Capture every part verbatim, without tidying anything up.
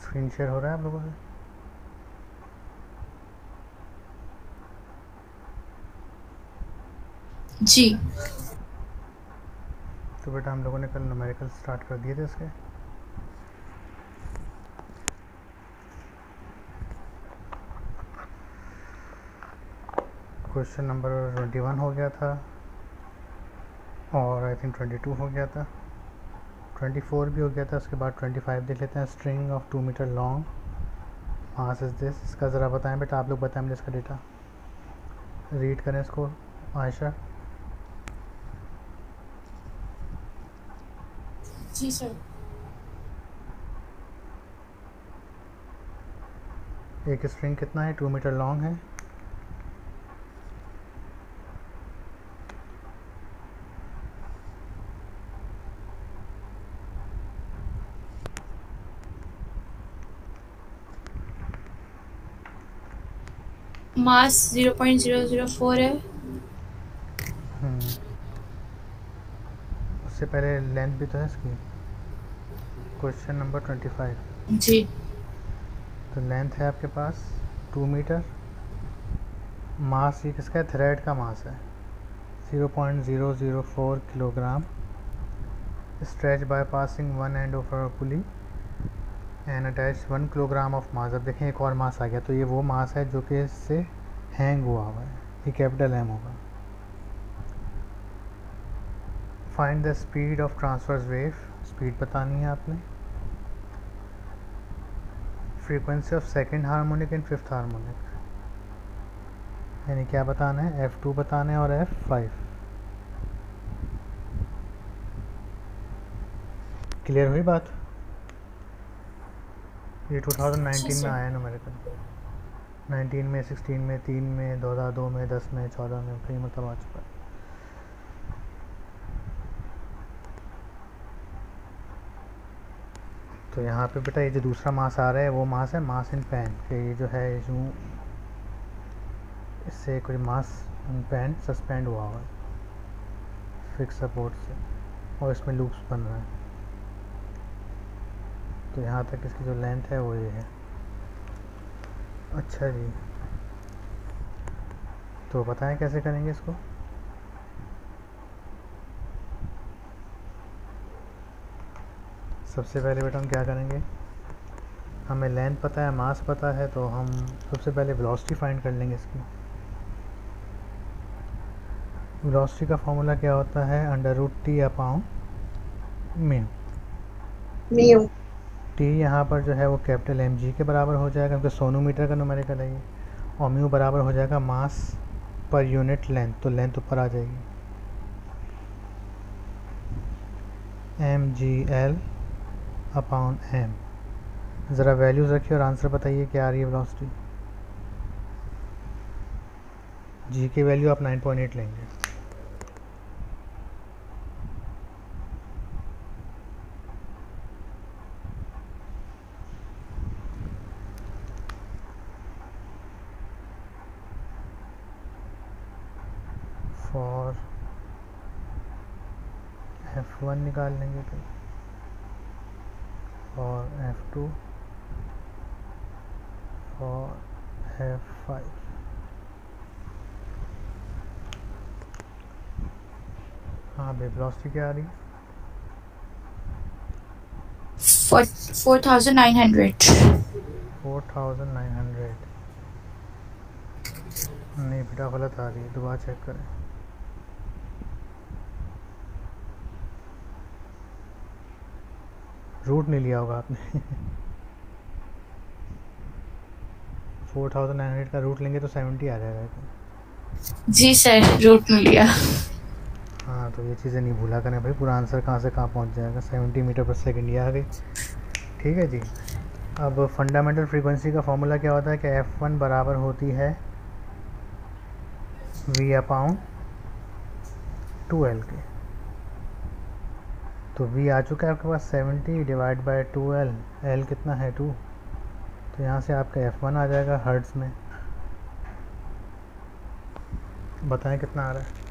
Screen share हो रहा है आप लोगों से? जी। तो बेटा हम लोगों ने कल न्यूमेरिकल स्टार्ट कर दिए थे इसके। क्वेश्चन नंबर ट्वेंटी वन हो गया था और आई थिंक ट्वेंटी टू हो गया था, ट्वेंटी फोर भी हो गया था। उसके बाद ट्वेंटी फाइव देख लेते हैं। String of two metre long, mass is this. इसका ज़रा बताएं बेटा, आप लोग बताएं मुझे इसका डेटा। रीड करें इसको आयशा। जी सर। एक स्ट्रिंग कितना है? टू मीटर लॉन्ग है। Mass zero point zero zero four है। हम्म, उससे पहले लेंथ भी तो है इसकी। Question number twenty five. जी। तो लेंथ है आपके पास टू मीटर। मास ये किसका है? थ्रेड का मास है zero point zero zero four kilogram. Stretch by passing one end of a pulley and attach one kilogram of mass. अब देखें एक और मास आ गया, तो ये वो मास है जो कि इससे हैंग हुआ हुआ है, ये कैपिटल एम होगा। Find the speed of transverse wave, speed बतानी है आपने। Frequency of second harmonic and fifth harmonic, यानी क्या बताना है? एफ टू बताना है और एफ फाइव। क्लियर हुई बात? ये टू थाउजेंड जी नाइनटीन में सर। आया है न्यूमेरिकल। नाइनटीन में, सिक्सटीन में, तीन में, दो हज़ार दो में, दस में, चौदह में, कई मतलब आ चुका है। तो यहाँ पे बेटा ये जो दूसरा मास आ रहा है वो मास है मास इन पैन के। ये जो है यूँ इससे कोई मास इन पैन सस्पेंड हुआ हुआ है फिक्स सपोर्ट से, और इसमें लूप्स बन रहे हैं। तो यहाँ तक इसकी जो लेंथ है वो ये है। अच्छा जी, तो बताएं कैसे करेंगे इसको। सबसे पहले बेटा हम क्या करेंगे, हमें लेंथ पता है, मास पता है, तो हम सबसे पहले वेलोसिटी फाइंड कर लेंगे इसकी। वेलोसिटी का फॉर्मूला क्या होता है? Under root T upon mu. Mu. T यहाँ पर जो है वो कैपिटल एम जी के बराबर हो जाएगा, क्योंकि सोनोमीटर का न्यूमेरिकल है ये। और म्यू बराबर हो जाएगा मास पर यूनिट लेंथ, तो लेंथ ऊपर आ जाएगी M G L upon M. ज़रा वैल्यूज़ रखिए और आंसर बताइए क्या आ रही है वेलोसिटी। जी की वैल्यू आप नाइन पॉइंट एट लेंगे। फॉर एफ वन निकाल लेंगे फिर, और एफ टू, और एफ फाइव। हाँ भाई, वेलोसिटी क्या आ रही है? Four thousand nine hundred. Four thousand nine hundred. नहीं बेटा गलत आ रही है, दोबारा चेक करें। रूट नहीं लिया होगा आपने। फोर थाउजेंड नाइन हंड्रेड का रूट लेंगे तो सेवेंटी आ जाएगा। जी सर, रूट में लिया। हाँ, तो ये चीज़ें नहीं भूला करें भाई, पूरा आंसर कहाँ से कहाँ पहुँच जाएगा। सेवेंटी मीटर पर सेकेंड ये आ गई। ठीक है जी। अब फंडामेंटल फ्रीक्वेंसी का फॉर्मूला क्या होता है कि एफ़ वन बराबर होती है वी अपाउंड टू एल के। तो वी आ चुका है आपके पास seventy divide by two L. L कितना है? टू। तो यहाँ से आपका एफ़ वन आ जाएगा हर्ट्ज़ में। बताएं कितना आ रहा है।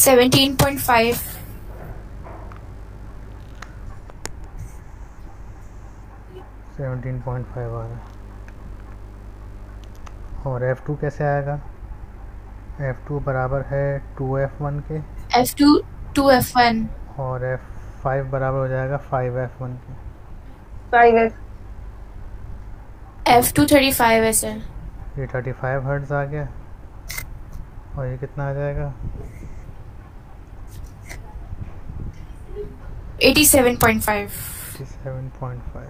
Seventeen point five. Seventeen point five आ रहा है। और एफ टू कैसे आएगा? एफ टू बराबर है टू एफ वन के, F two two F one, और एफ फाइव बराबर हो जाएगा फाइव एफ वन के। Five F F two thirty five है सर। ये थर्टी फाइव हर्ट्ज आ गया, और ये कितना आ जाएगा? Eighty seven point five. Eighty seven point five.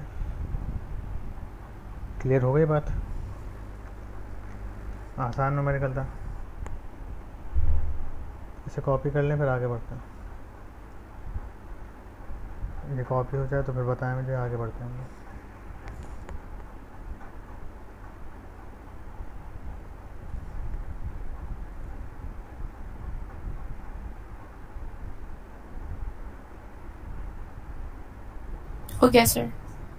Clear हो गई बात? आसान न्यूमेरिकल था। इसे कॉपी कर लें, फिर आगे बढ़ते हैं। ये कॉपी हो जाए तो फिर बताएं मुझे, आगे बढ़ते हैं हम लोग। हो गया सर।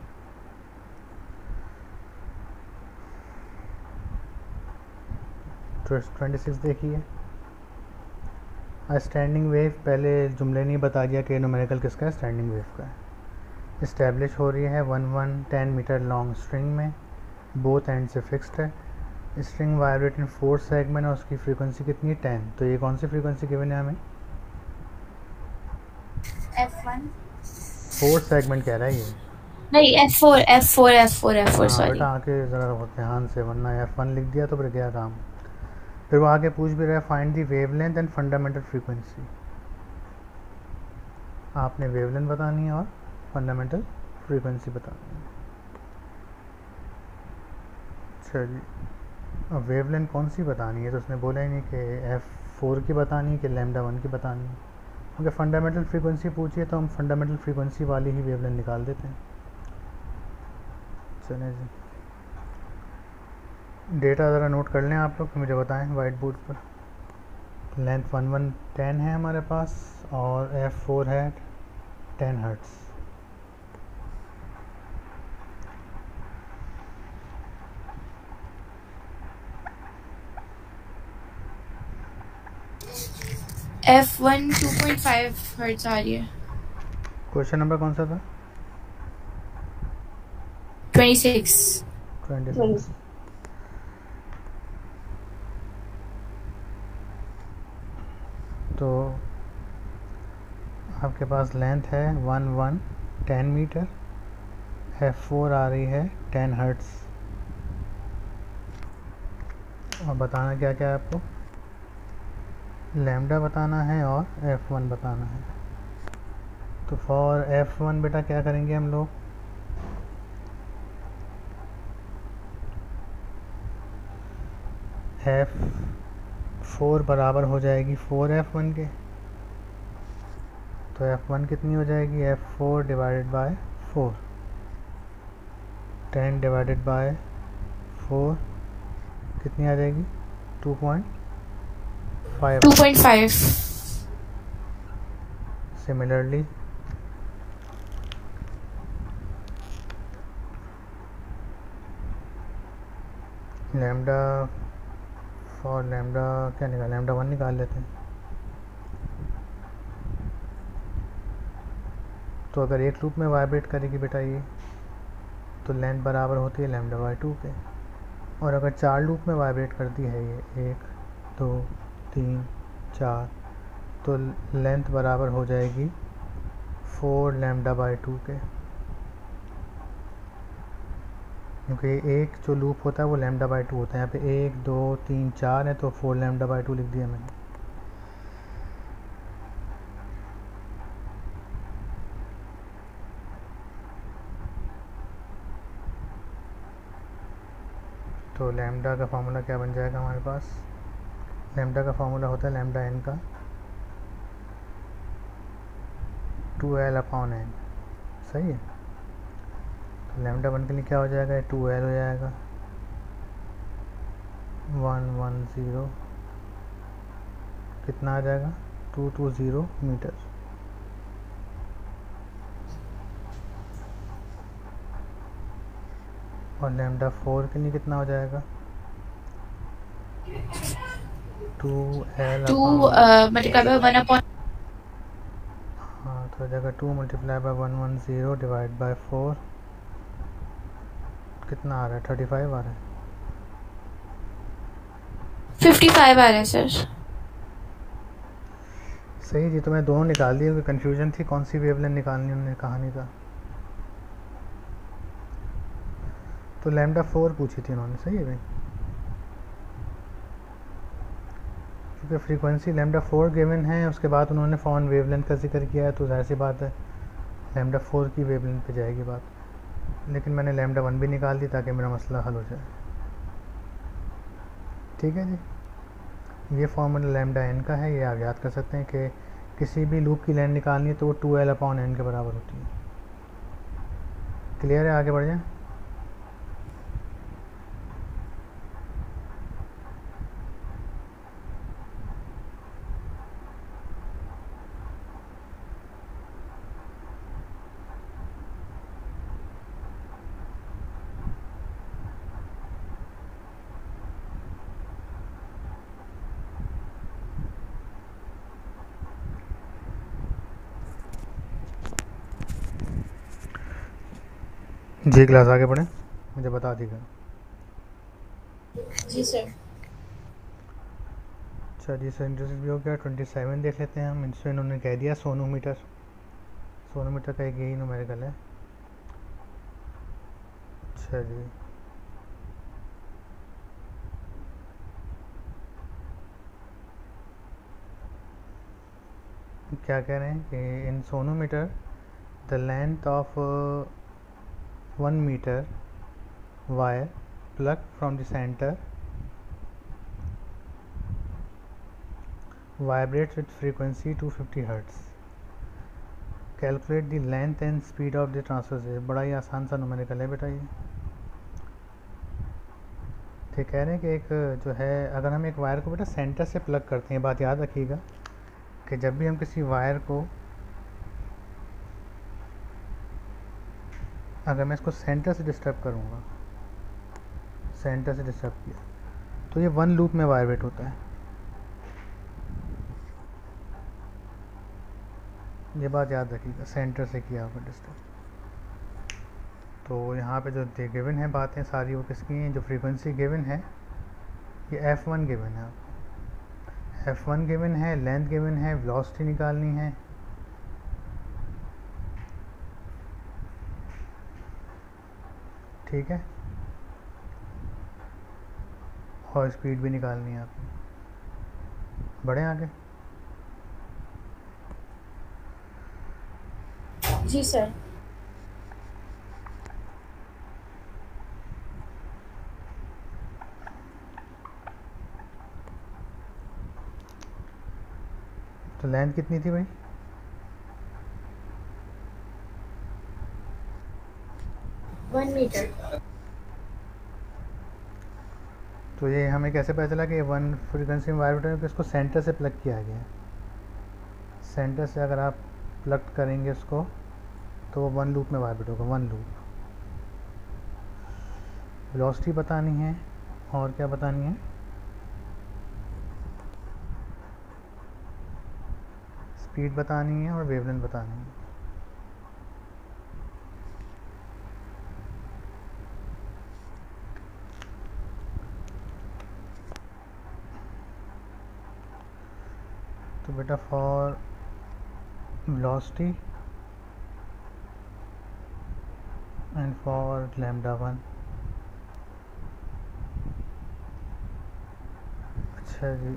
ट्वेंटी सिक्स देखिए। स्टैंडिंग वेव, पहले जुमले नहीं बता दिया कि न्यूमेरिकल किसका है, स्टैंडिंग वेव का है। इस्टेब्लिश हो रही है one one ten metre long string में, बोथ एंड से फिक्स्ड है। String vibrate in four segment और उसकी फ्रीक्वेंसी कितनी है? टेन। तो ये कौन सी फ्रीक्वेंसी गिवन है हमें? F one. फोर सेगमेंट कह रहा है ये। नहीं, F four F four F four F four हाँ सॉरी। बेटा आके ज़रा ध्यान से, वरना एफ वन लिख दिया तो फिर गया काम। फिर वो आगे पूछ भी रहा है find the wavelength and fundamental frequency. आपने वेवलेंथ बतानी है और फंडामेंटल फ्रीक्वेंसी बतानी है। चलिए, अब वेवलेंथ कौन सी बतानी है? तो उसने बोला ही नहीं कि एफ फोर की बतानी है कि लैम्डा वन की बतानी है, क्योंकि फंडामेंटल फ्रीक्वेंसी पूछिए तो हम फंडामेंटल फ्रीक्वेंसी वाली ही वेवलेंथ निकाल देते हैं। चलें जी, डेटा ज़रा नोट कर लें आप लोग, मुझे बताएं वाइट बोर्ड पर। लेंथ वन वन टेन है हमारे पास, और एफ फोर है ten hertz. F one two point five hertz आ रही है। क्वेश्चन नंबर कौन सा था? Twenty six. Twenty six. तो आपके पास लेंथ है one one ten metre, F four आ रही है टेन हर्ट्स, और बताना क्या क्या है आपको? लैम्डा बताना है और एफ वन बताना है। तो फॉर एफ वन बेटा क्या करेंगे हम लोग? एफ फोर बराबर हो जाएगी फोर एफ वन के। तो एफ वन कितनी हो जाएगी? F four divided by four, ten divided by four कितनी आ जाएगी? Two point five. Two point five. Similarly lambda, for lambda क्या निकाल, लैम्डा वन निकाल लेते हैं। तो अगर एक लूप में वाइब्रेट करेगी बेटा ये, तो लेंथ बराबर होती है लैम्डा बाई टू के। और अगर चार लूप में वाइब्रेट करती है ये, एक दो तीन चार, तो लेंथ बराबर हो जाएगी फोर लैम्डा बाई टू के, क्योंकि एक जो लूप होता है वो लैम्डा बाई टू होता है। यहाँ पे एक दो तीन चार है, तो फोर लैम्डा बाई टू लिख दिया मैंने। तो लैम्डा का फार्मूला क्या बन जाएगा हमारे पास? लैम्डा का फार्मूला होता है लैम्डा एन का टू एल अपॉन एन। सही है। तो लैम्डा वन के लिए क्या हो जाएगा? टू एल हो जाएगा, वन वन ज़ीरो कितना आ जाएगा? Two two zero metre. और लैम्डा फोर के लिए कितना हो जाएगा? Two two L two upon multiply by one upon हाँ तो जगह two multiply by one one zero divide by four कितना आ रहा है? थर्टी फाइव आ रहा है। फिफ्टी फाइव आ रहा है सर। सही जी, तो मैं दोनों निकाल दी क्योंकि कन्फ्यूजन थी कौन सी वेवलेंथ निकालनी, उन्होंने कहा नहीं था। तो लैम्डा फोर पूछी थी उन्होंने, सही है भाई, क्योंकि फ्रीक्वेंसी लैम्डा फोर गिवन है, उसके बाद उन्होंने फॉन वेवलेंथ का जिक्र किया है, तो जाहिर सी बात है लैम्डा फोर की वेवलेंथ पे जाएगी बात। लेकिन मैंने लैम्डा वन भी निकाल दी ताकि मेरा मसला हल हो जाए। ठीक है जी, ये फॉर्मूला लैम्डा एन का है, ये आप याद कर सकते हैं कि किसी भी लूप की लेंथ निकालनी है तो वो टू एल अपॉन एन के बराबर होती है। क्लियर है? आगे बढ़ जाए। जी क्लास आगे बढ़े, मुझे बता दीजिएगा। जी सर। अच्छा जी सर, इंटरेस्ट भी हो गया। ट्वेंटी सेवन देख लेते हैं हम। इसमें इन्होंने कह दिया सोनोमीटर, सोनोमीटर का एक यही न्यूमेरिकल है। अच्छा जी, क्या कह रहे हैं कि in sonometer the length of one metre wire plug from the centre vibrates with frequency two fifty hertz. Calculate the length and speed of the transfer wave. बड़ा ही आसान सा न्यूमेरिकल है बेटा ये। ठीक कह रहे हैं कि एक जो है, अगर हम एक वायर को बेटा सेंटर से प्लग करते हैं, बात याद रखिएगा कि जब भी हम किसी वायर को, अगर मैं इसको सेंटर से डिस्टर्ब करूँगा, सेंटर से डिस्टर्ब किया तो ये वन लूप में वाइब्रेट होता है। ये बात याद रखिएगा, सेंटर से किया होगा डिस्टर्ब। तो यहाँ पे जो गिवन है बातें सारी वो किसकी हैं? जो फ्रीक्वेंसी गिवन है ये एफ़ वन गिवन है, आपको एफ़ वन गिवन है, लेंथ गिवन है, वेलोसिटी निकालनी है। ठीक है, और स्पीड भी निकालनी है आपको। बढ़े आगे। जी सर। तो लेंथ कितनी थी भाई? One metre. तो ये हमें कैसे पता चला कि वन फ्रीक्वेंसी में वाइब्रेट है? कि इसको सेंटर से प्लग किया गया है। सेंटर से अगर आप प्लग करेंगे उसको तो वो वन लूप में वाइब्रेट होगा, वन लूप। वेलोसिटी बतानी है और क्या बतानी है? स्पीड बतानी है और वेवलेंथ बतानी है। तो बेटा for velocity and for lambda one. अच्छा जी,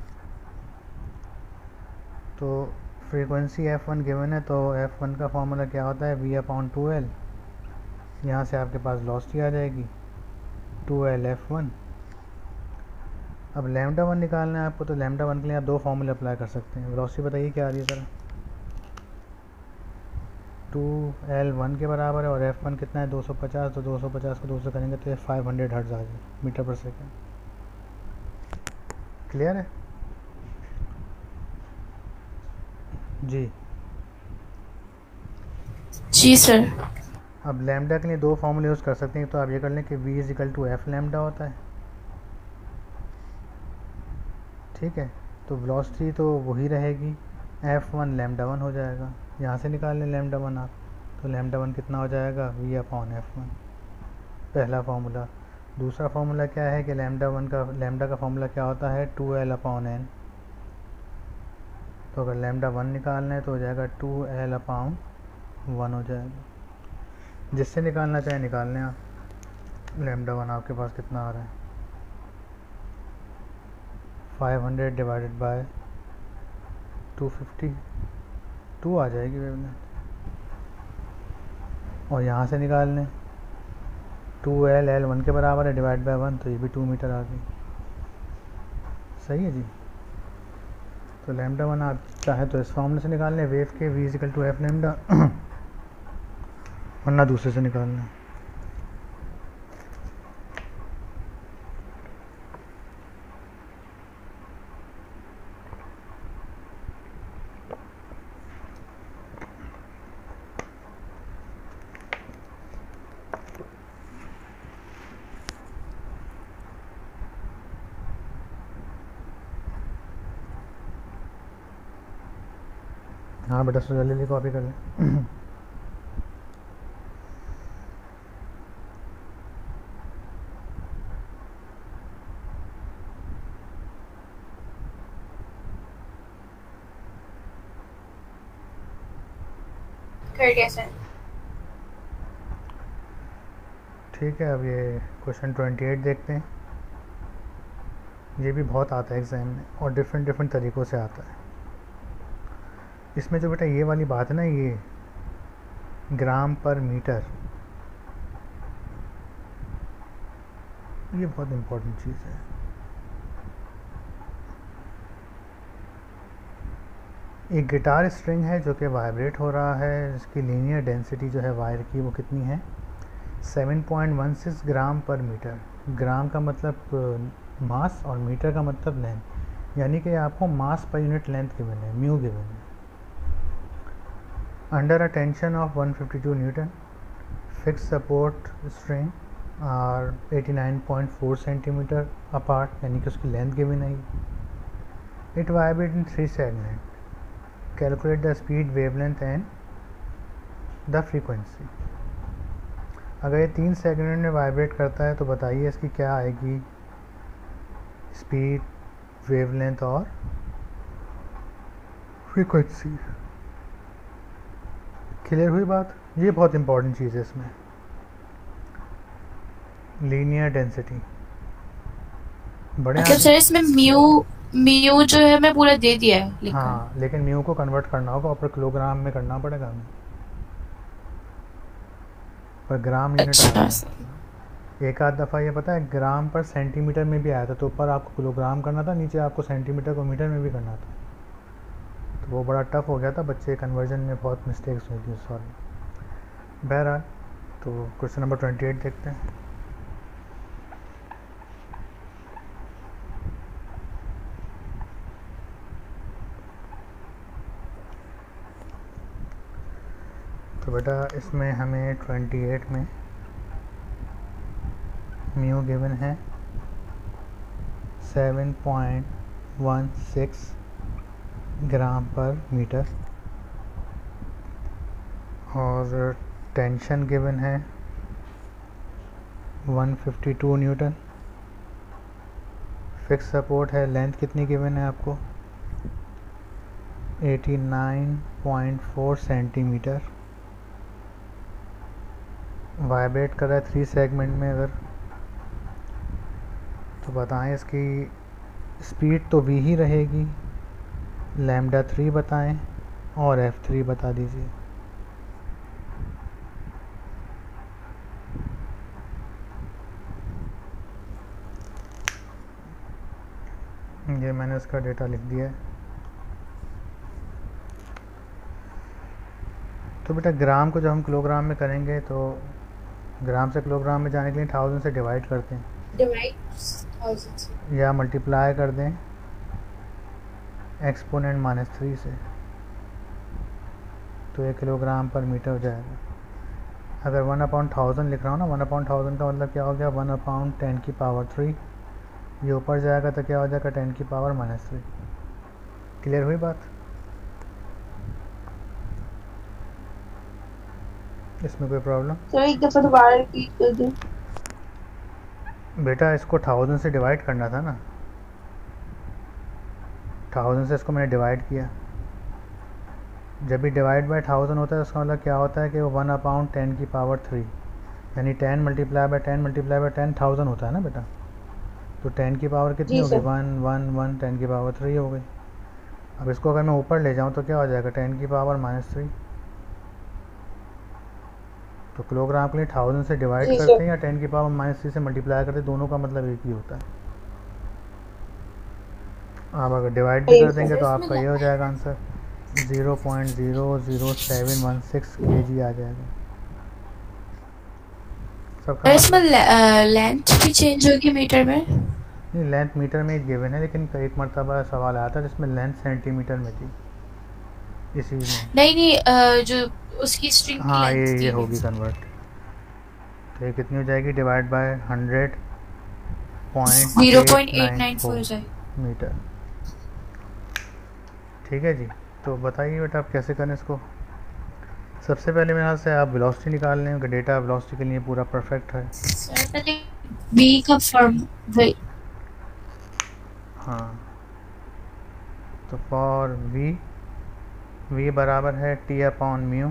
तो फ्रीक्वेंसी एफ़ वन गिवन है, तो एफ़ वन का फॉर्मूला क्या होता है? V upon two L. यहाँ से आपके पास वेलोसिटी आ जाएगी टू एल एफ़ वन। अब लैम्डा वन निकालना है आपको, तो लैम्डा वन के लिए आप दो फार्मूले अप्लाई कर सकते हैं। वेलोसिटी बताइए क्या आ रही है सर? टू एल वन के बराबर है और एफ़ वन कितना है? दो सौ पचास। तो दो सौ पचास को दो सौ करेंगे तो ये फाइव हंड्रेड हर्ट्ज़ आ जाए मीटर पर सेकेंड। क्लियर है जी? जी सर। अब लैम्डा के लिए दो फार्मूले यूज़ कर सकते हैं। तो आप ये कर लें कि v is equal to F lambda होता है, ठीक है? तो वेलोसिटी तो वही रहेगी, एफ वन लैम्डा वन हो जाएगा। यहाँ से निकाल लें लैम्डा वन आप, तो लैम्डा वन कितना हो जाएगा, वी अपॉन एफ वन, पहला फार्मूला। दूसरा फार्मूला क्या है कि लैम्डा वन का लैम्डा का फार्मूला क्या होता है, टू एल अपॉन एन। तो अगर लैम्डा वन निकालना है तो हो जाएगा टू एल अपॉन वन हो जाएगा। जिससे निकालना चाहे निकाल लें आप। लैम्डा वन आपके पास कितना आ रहा है, five hundred divided by two fifty, two आ जाएगी वेवलेंथ। और यहाँ से निकाल लें टू एल, एल वन के बराबर है, डिवाइड बाय वन, तो ये भी टू मीटर आ गई। सही है जी। तो लैम्डा वन आप चाहे तो इस फॉर्मूले से निकाल लें वेव के, V is equal to F lambda, वरना दूसरे से निकाल लें। हाँ बेटा सो जल्दी कॉपी कर लें। कर दिया सर। ठीक है, अब ये क्वेश्चन ट्वेंटी एट देखते हैं। ये भी बहुत आता है एग्ज़ाम में और डिफरेंट डिफरेंट तरीक़ों से आता है। इसमें जो बेटा ये वाली बात है ना, ये ग्राम पर मीटर, ये बहुत इम्पोर्टेंट चीज़ है। एक गिटार स्ट्रिंग है जो कि वाइब्रेट हो रहा है, जिसकी लीनियर डेंसिटी जो है वायर की वो कितनी है, seven point one six gram पर मीटर। ग्राम का मतलब मास और मीटर का मतलब लेंथ, यानी कि आपको मास पर यूनिट लेंथ गिवन है, म्यू गिवन है। Under a tension of one fifty two newton, fix support string are eighty nine point four centimetre apart, यानी कि उसकी लेंथ गिवन है। It vibrate in three segment, calculate the speed, wavelength and the frequency. अगर ये तीन segment में vibrate करता है तो बताइए इसकी क्या आएगी, स्पीड, वेवलेंथ और फ्रीक्वेंसी। क्लियर हुई बात। ये बहुत इंपॉर्टेंट चीज़ है इसमें, लीनियर डेंसिटी। बड़े मतलब सर इसमें म्यू म्यू जो है मैं पूरा दे दिया है लिखकर। हाँ, लेकिन म्यू को कन्वर्ट करना होगा और किलोग्राम में करना पड़ेगा हमें, पर ग्राम यूनिट अच्छा। है। एक आध दफ़ा ये पता है ग्राम पर सेंटीमीटर में भी आया था, तो ऊपर आपको किलोग्राम करना था, नीचे आपको सेंटीमीटर को मीटर में भी करना था, तो वो बड़ा टफ हो गया था, बच्चे कन्वर्जन में बहुत मिस्टेक्स हुई थी, सॉरी। बहरहाल तो क्वेश्चन नंबर ट्वेंटी एट देखते हैं। तो बेटा इसमें हमें ट्वेंटी एट में म्यू गिवन है seven point one six gram पर मीटर, और टेंशन गिवन है one fifty two newton, fix support है, लेंथ कितनी गिवन है आपको, eighty nine point four centimetre, vibrate कर रहा है थ्री सेगमेंट में। अगर तो बताएं इसकी स्पीड तो वी ही रहेगी, लैम्डा थ्री बताएं और एफ थ्री बता दीजिए। ये मैंने इसका डेटा लिख दिया है। तो बेटा ग्राम को जब हम किलोग्राम में करेंगे तो ग्राम से किलोग्राम में जाने के लिए थाउजेंड से डिवाइड करते हैं, डिवाइड थाउजेंड से, या मल्टीप्लाई कर दें एक्सपोनेंट माइनस थ्री से, तो एक किलोग्राम पर मीटर हो जाएगा। अगर वन अपॉइंट थाउजेंड लिख रहा हूँ ना, वन अपॉइंट थाउजेंड का मतलब क्या हो गया, वन अपॉइंट टेन की पावर थ्री, ये ऊपर जाएगा तो क्या हो जाएगा टेन की पावर माइनस थ्री। क्लियर हुई बात? इसमें कोई प्रॉब्लम? सर एक दफ़ा दोबारा रिपीट कर दें। बेटा इसको थाउजेंड से डिवाइड करना था ना, थाउजेंड से इसको मैंने डिवाइड किया। जब भी डिवाइड बाय थाउजेंड होता है उसका मतलब क्या होता है कि वो वन अपॉन टेन की पावर थ्री, यानी ten multiply by ten multiply by ten thousand होता है ना बेटा। तो टेन की पावर कितनी जी होगी? Sir. One one one, ten की पावर थ्री हो गई। अब इसको अगर मैं ऊपर ले जाऊँ तो क्या हो जाएगा? टेन की पावर माइनस थ्री। तो किलोग्राम के लिए थाउजेंड से डिवाइड जी करते सर। हैं या टेन की पावर माइनस थ्री से मल्टीप्लाई करते हैं, दोनों का मतलब एक ही होता है। आप अगर डिवाइड भी सही कर सर। देंगे तो आपका ये हो जाएगा answer, zero point zero zero seven one six K G आ जाएगा। सबका और इसमें मतलब लेंथ भी चेंज होगी मीटर में? नहीं, लेंथ मीटर में गिवन है, लेकिन एक मरतबा सवाल आया था जिसमें लेंथ सेंटीमीटर में थी इसी में। नहीं नहीं अ, जो उसकी स्ट्रिंग की हाँ लेंथ ये थी। ये होगी कन्वर्ट। तो ये कितनी हो जाएगी? Divide by hundred point zero eight point eight nine nine four four हो जाए। मीटर। ठीक है जी, तो बताइए बेटा आप कैसे करें इसको। सबसे पहले मेरे हाथ से आप वेलोसिटी निकाल लें, डेटा वेलोसिटी के लिए पूरा परफेक्ट है। सर पहले बी का फॉर्म वही। हाँ तो फॉर वी, वी बराबर है T upon mu.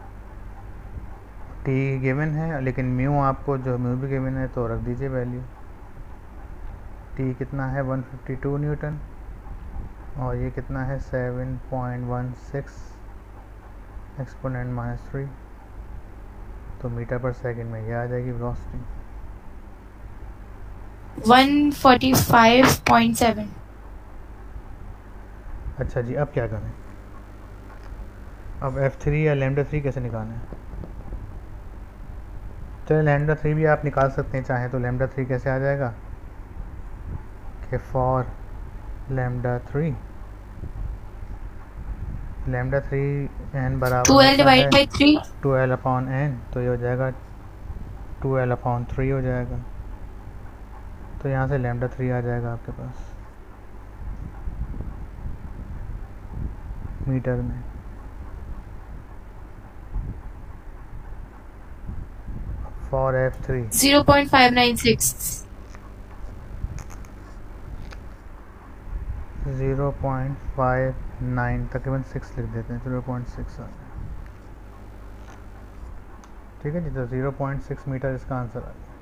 T given है लेकिन म्यू आपको जो म्यू भी गिवन है तो रख दीजिए वैल्यू। टी कितना है? वन फिफ्टी टू न्यूटन, और ये कितना है? Seven point one six exponent minus three. तो मीटर पर सेकंड में ये आ जाएगी velocity. One forty five point seven. अच्छा जी, अब क्या करें? अब एफ थ्री या लैम्डा थ्री कैसे निकालें? चलिए लैम्डा थ्री भी आप निकाल सकते हैं चाहें तो। लैम्डा थ्री कैसे आ जाएगा कि for lambda three, lambda three N बराबर ट्वेल्व होता है divide by three. Twelve upon N, तो ये हो जाएगा ट्वेल्व अपॉन थ्री हो जाएगा। तो यहाँ से लैम्डा थ्री आ जाएगा आपके पास मीटर में। For F three zero point five nine six. Zero point five nine, तकरीबन सिक्स लिख देते हैं, ज़ीरो पॉइंट सिक्स आ गया। ठीक है जी, तो ज़ीरो पॉइंट सिक्स मीटर इसका आंसर आ गया।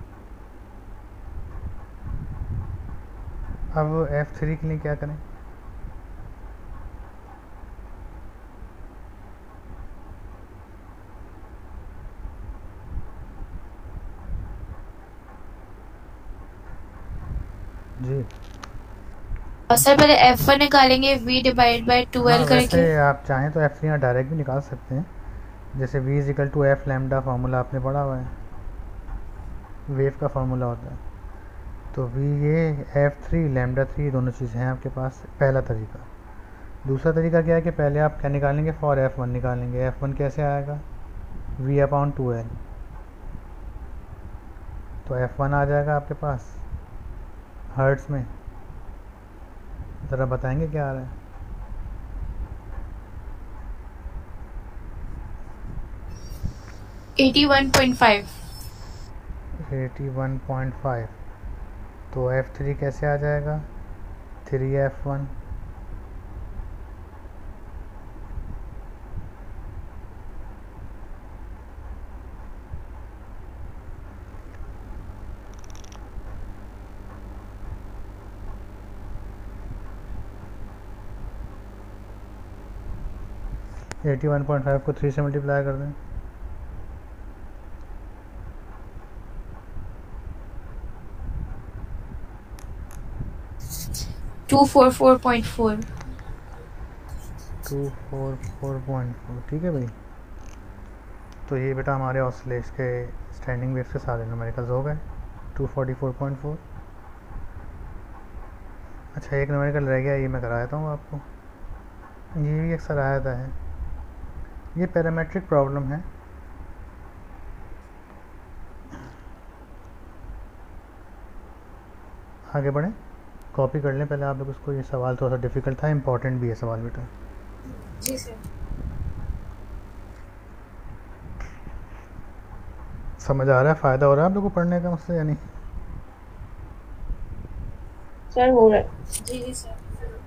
अब एफ थ्री के लिए क्या करें? जी और सर पहले एफ वन निकालेंगे, वी डिवाइड बाई हाँ, ट्वेल्व करेंगे। वैसे आप चाहें तो एफ थ्री यहाँ डायरेक्ट भी निकाल सकते हैं, जैसे V is equal to F lambda formula आपने पढ़ा हुआ है, वेव का फार्मूला होता है। तो वी ये एफ थ्री लैम्डा थ्री दोनों चीज़ें हैं आपके पास, पहला तरीका। दूसरा तरीका क्या है कि पहले आप क्या निकालेंगे? फॉर एफ वन निकालेंगे। एफ वन कैसे आएगा? V upon two L. तो एफ वन आ जाएगा आपके पास हर्ट्स में। ज़रा बताएंगे क्या आ रहा है? Eighty one point five. Eighty one point five. तो एफ थ्री कैसे आ जाएगा? Three F one. Eighty one point five को थ्री से मल्टीप्लाई कर दें। Two four four point four. Two four four point four. ठीक है भाई, तो ये बेटा हमारे ऑसिलेट्स के स्टैंडिंग वेव्स के सारे न्यूमेरिकल्स हो गए, two forty four point four. अच्छा एक न्यूमेरिकल रह गया, ये मैं करा देता हूँ आपको। ये भी अक्सर आया था है, ये पैरामेट्रिक प्रॉब्लम है। आगे बढ़ें, कॉपी कर लें पहले आप लोग उसको, ये सवाल थोड़ा सा डिफ़िकल्ट था, इम्पॉर्टेंट भी है सवाल बेटा। जी सर। समझ आ रहा है, फ़ायदा हो रहा है आप लोग को पढ़ने का मुझसे या नहीं? सर हो रहा है। जी जी सर।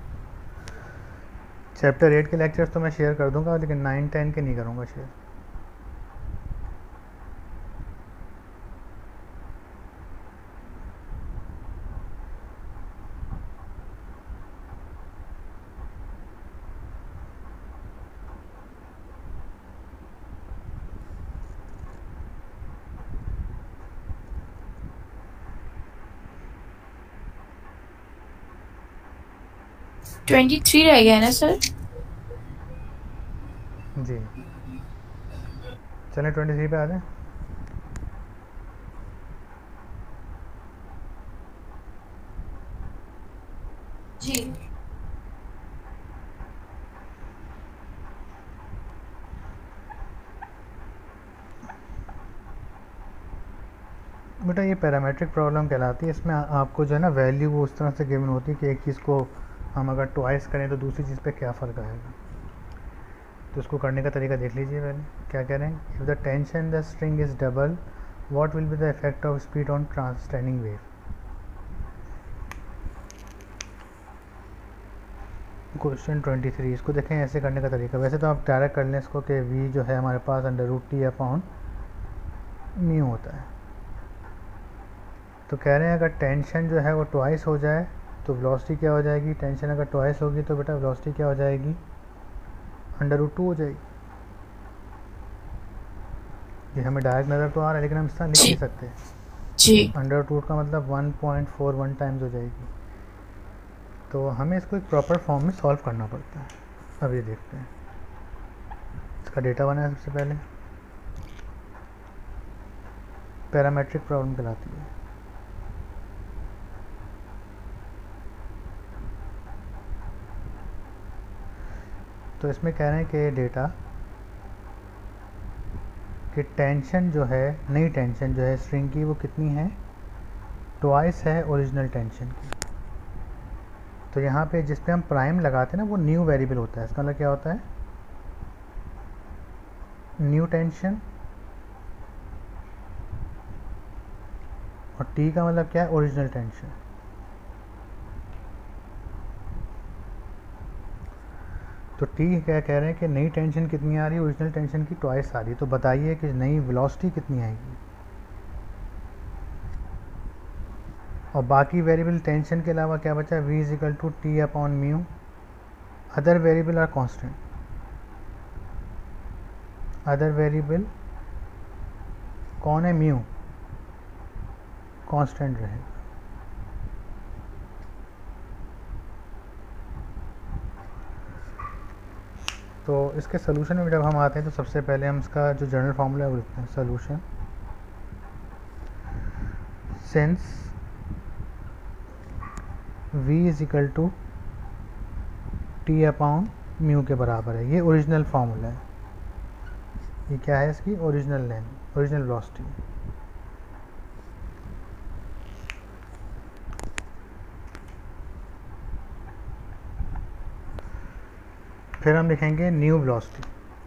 चैप्टर एट के लेक्चर्स तो मैं शेयर कर दूंगा, लेकिन नाइन टेन के नहीं करूँगा शेयर। ट्वेंटी थ्री रह गया है ना सर? जी चलें ट्वेंटी थ्री पे आ जाएं। जी। बेटा ये पैरामेट्रिक प्रॉब्लम कहलाती है। इसमें आ, आपको जो है ना वैल्यू वो उस तरह से गिवन होती है कि एक चीज़ को हम अगर ट्वाइस करें तो दूसरी चीज़ पे क्या फ़र्क आएगा। तो इसको करने का तरीका देख लीजिए पहले। क्या कह रहे हैं, if the tension the string is double what will be the effect of speed on transcending wave. Question twenty three, इसको देखें ऐसे करने का तरीका। वैसे तो आप डायरेक्ट कर लें इसको कि वी जो है हमारे पास under root T upon mu होता है। तो कह रहे हैं अगर टेंशन जो है वो ट्वाइस हो जाए तो वेलोसिटी क्या हो जाएगी। टेंशन अगर ट्वाइस होगी तो बेटा वेलोसिटी क्या हो जाएगी, अंडर रूट टू हो जाएगी। ये हमें डायरेक्ट नज़र तो आ रहा है लेकिन हम इस तरह लिख नहीं सकते। जी। अंडर रूट का मतलब one point four one times हो जाएगी। तो हमें इसको एक प्रॉपर फॉर्म में सॉल्व करना पड़ता है। अब ये देखते हैं, इसका डेटा बनाया सबसे पहले। पैरामेट्रिक प्रॉब्लम कहलाती है। तो इसमें कह रहे हैं कि डेटा कि टेंशन जो है, नई टेंशन जो है स्ट्रिंग की वो कितनी है, ट्वाइस है ओरिजिनल टेंशन की। तो यहाँ पे जिस पे हम प्राइम लगाते हैं ना वो न्यू वेरिएबल होता है। इसका मतलब क्या होता है, न्यू टेंशन, और टी का मतलब क्या है, ओरिजिनल टेंशन। तो टी क्या कह रहे हैं कि नई टेंशन कितनी आ रही है, ओरिजिनल टेंशन की ट्वाइस आ रही है। तो बताइए कि नई वेलोसिटी कितनी आएगी। और बाकी वेरिएबल टेंशन के अलावा क्या बचा, v is equal to T upon mu. Other variable are constant, other variable कौन है, म्यू, कांस्टेंट रहेगा। तो इसके सोल्यूशन में जब हम आते हैं तो सबसे पहले हम इसका जो जनरल फार्मूला है वो लिखते हैं, solution since v is equal to T upon mu के बराबर है। ये ओरिजिनल फार्मूला है। ये क्या है, इसकी ओरिजिनल लेंथ, ओरिजिनल वेलोसिटी। फिर हम लिखेंगे new velocity,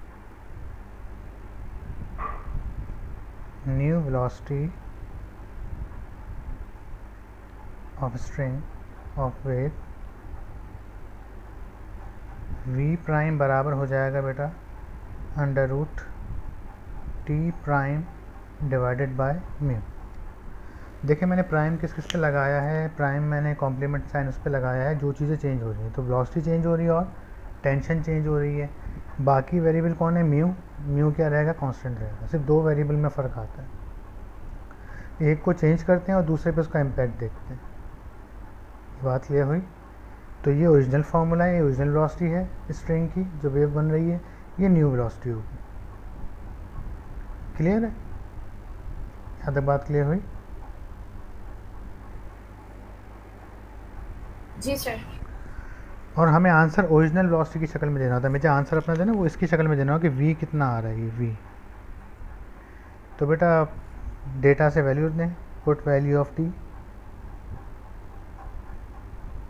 new velocity of string of wave. v prime बराबर हो जाएगा बेटा under root T prime divided by mu. देखिए मैंने प्राइम किस किस पे लगाया है, प्राइम मैंने कॉम्प्लीमेंट साइन उस पर लगाया है जो चीज़ें चेंज हो रही हैं। तो वेलोसिटी चेंज हो रही है और टेंशन चेंज हो रही है। बाकी वेरिएबल कौन है, म्यू। म्यू क्या रहेगा, कांस्टेंट रहेगा। सिर्फ दो वेरिएबल में फ़र्क आता है, एक को चेंज करते हैं और दूसरे पे उसका इम्पैक्ट देखते हैं। बात क्लियर हुई। तो ये ओरिजिनल फार्मूला है, ये ओरिजिनल वेलोसिटी है स्ट्रिंग की जो वेव बन रही है, ये न्यू वेलोसिटी होगी। क्लियर है, यहाँ तक बात क्लियर हुई। जी सर। और हमें आंसर ओरिजिनल वेलोसिटी की शक्ल में देना होता है। मुझे आंसर अपना देना वो इसकी शक्ल में देना हो कि v कितना आ रहा है, ये v। तो बेटा डेटा से वैल्यू दें, पुट वैल्यू ऑफ t,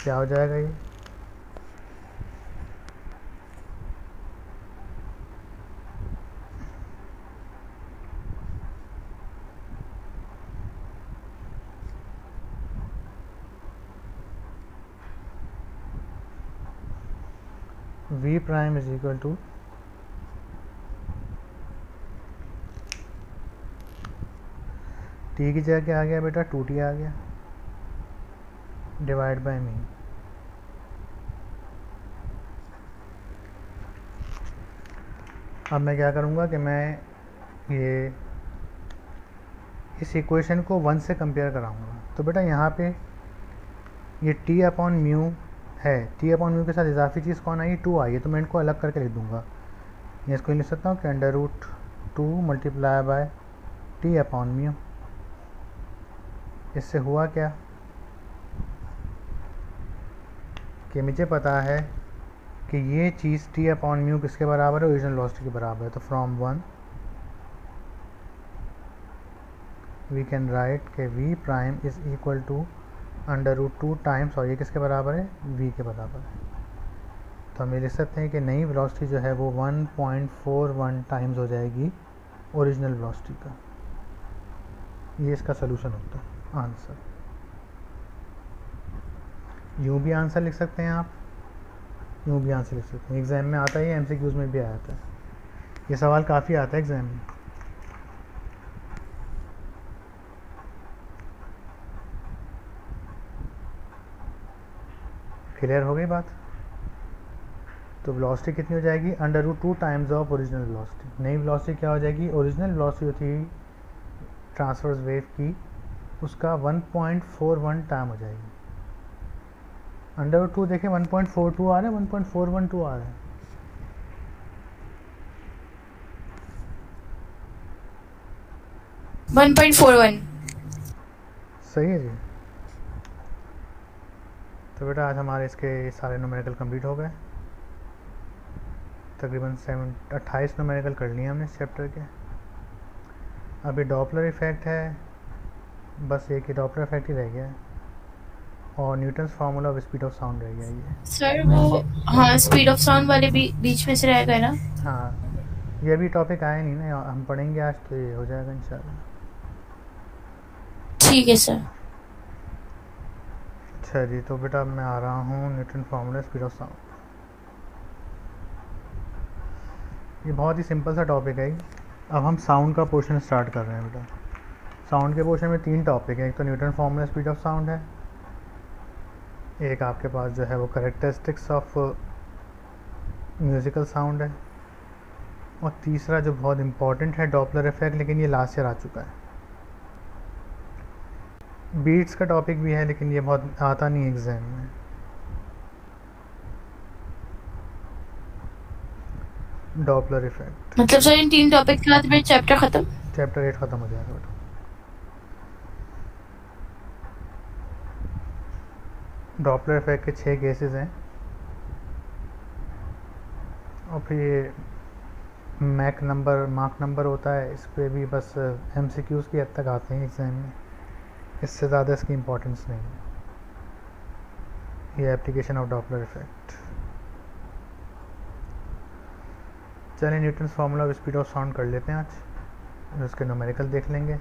क्या हो जाएगा ये? v prime is equal to T की जगह क्या आ गया बेटा? टू टी आ गया डिवाइड बाय मी। अब मैं क्या करूँगा कि मैं ये इस इक्वेशन को वन से कंपेयर कराऊँगा। तो बेटा यहाँ पे ये टी अपॉन म्यू है, टी अपॉन म्यू के साथ इजाफी चीज़ कौन आई? टू आई है। तो मैं इनको अलग करके लिख दूँगा। ये इसको लिख सकता हूँ कि under root two multiply by T upon mu. इससे हुआ क्या कि मुझे पता है कि ये चीज़ टी अपॉन म्यू किसके बराबर है? ओरिजिनल वेलोसिटी के बराबर है। तो from one we can write के v prime is equal to under root two times, और ये किसके बराबर है? v के बराबर है। तो हम ये लिख सकते हैं कि नई वेलोसिटी जो है वो one point four one times हो जाएगी ओरिजिनल वेलोसिटी का। ये इसका सोल्यूशन होता है, आंसर। यूँ भी आंसर लिख सकते हैं आप, यूँ भी आंसर लिख सकते हैं। एग्ज़ाम में आता है, एमसीक्यूज़ में भी आया था ये सवाल, काफ़ी आता है एग्ज़ाम में। क्लियर हो गई बात? तो वेलोसिटी कितनी हो जाएगी? Under root two times of original velocity. नई वेलोसिटी क्या हो जाएगी? ओरिजिनल वेलोसिटी होती ट्रांसवर्स वेव की, उसका one point four one time हो जाएगी। अंडर रूट टू देखें वन पॉइंट फोर टू आ रहा है, one point four one two आ रहा है। One point four one. सही है जी। तो बेटा आज हमारे इसके सारे न्यूमेरिकल कंप्लीट हो गए। तकरीबन सेवन अट्ठाईस न्यूमेरिकल कर लिए हमने इस चैप्टर के। अभी डॉपलर इफ़ेक्ट है, बस एक ही डॉपलर इफ़ेक्ट ही रह गया है, और Newton's formula of speed of sound रह गया ये। सर वो हाँ स्पीड ऑफ साउंड वाले भी बीच में से रह गए ना? हाँ, ये भी टॉपिक आया नहीं ना, हम पढ़ेंगे आज तो ये हो जाएगा इंशाल्लाह। ठीक है सर। अच्छा जी, तो बेटा मैं आ रहा हूँ Newton formula speed of sound. ये बहुत ही सिंपल सा टॉपिक है। अब हम साउंड का पोर्शन स्टार्ट कर रहे हैं बेटा। साउंड के पोर्शन में तीन टॉपिक हैं। एक तो Newton formula speed of sound है, एक आपके पास जो है वो करेक्टरिस्टिक्स ऑफ म्यूज़िकल साउंड है, और तीसरा जो बहुत इम्पॉर्टेंट है डॉपलर इफेक्ट, लेकिन ये लास्ट ईयर आ चुका है। बीट्स का टॉपिक भी है, लेकिन ये बहुत आता नहीं एग्जाम में। डॉपलर इफेक्ट मतलब सर इन तीन टॉपिक के बाद फिर चैप्टर खत्म? चैप्टर एट ख़त्म हो जाएगा बेटा। डॉपलर इफेक्ट के छः केसेस हैं, और फिर ये मैक नंबर मार्क नंबर होता है, इस पर भी बस एमसीक्यूज़ की हद तक आते हैं एग्जाम में, इससे ज़्यादा इसकी इम्पोर्टेंस नहीं है। ये एप्लीकेशन ऑफ डॉपलर इफेक्ट। चलिए Newton's formula of speed of sound कर लेते हैं आज, उसके न्यूमेरिकल देख लेंगे,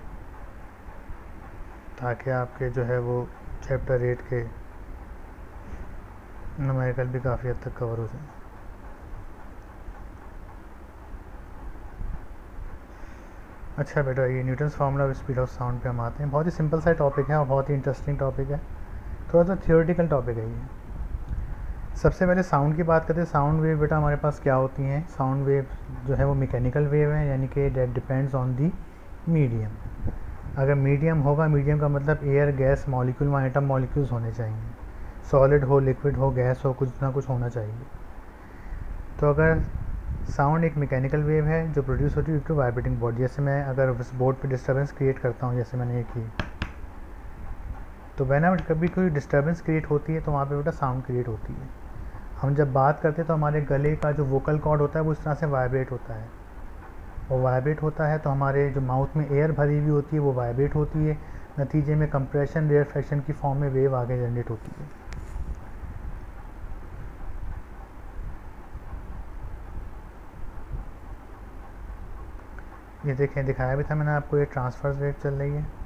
ताकि आपके जो है वो चैप्टर एट के न्यूमेरिकल भी काफ़ी हद तक कवर हो जाए। अच्छा बेटा, ये Newton's formula of speed of sound पे हम आते हैं। बहुत ही सिंपल सा टॉपिक है और बहुत ही इंटरेस्टिंग टॉपिक है, थोड़ा सा थियोरेटिकल टॉपिक है ये। सबसे पहले साउंड की बात करते हैं। साउंड वेव बेटा हमारे पास क्या होती हैं? साउंड वेव जो है वो मैकेनिकल वेव है, यानी कि that depends on the medium. अगर मीडियम होगा, मीडियम का मतलब एयर, गैस, मॉलिक्यूल, वहाँ एटम मॉलिक्यूल्स होने चाहिए, सॉलिड हो, लिक्विड हो, गैस हो, कुछ ना कुछ होना चाहिए। तो अगर साउंड एक मैकेनिकल वेव है जो प्रोड्यूस होती है ड्यू टू वाइब्रेटिंग बोर्ड, जैसे मैं अगर उस बोर्ड पे डिस्टर्बेंस क्रिएट करता हूँ, जैसे मैंने ये की, तो वैन कभी कोई डिस्टर्बेंस क्रिएट होती है तो वहाँ पे बेटा साउंड क्रिएट होती है। हम जब बात करते हैं तो हमारे गले का जो वोकल कॉर्ड होता है वो इस तरह से वाइब्रेट होता है, वो वाइब्रेट होता है तो हमारे जो माउथ में एयर भरी हुई होती है वो वाइब्रेट होती है, नतीजे में कंप्रेशन, रेयरफेक्शन की फॉर्म में वेव आगे जनरेट होती है। ये देखें, दिखाया भी था मैंने आपको, ये ट्रांसवर्स वेव चल रही है।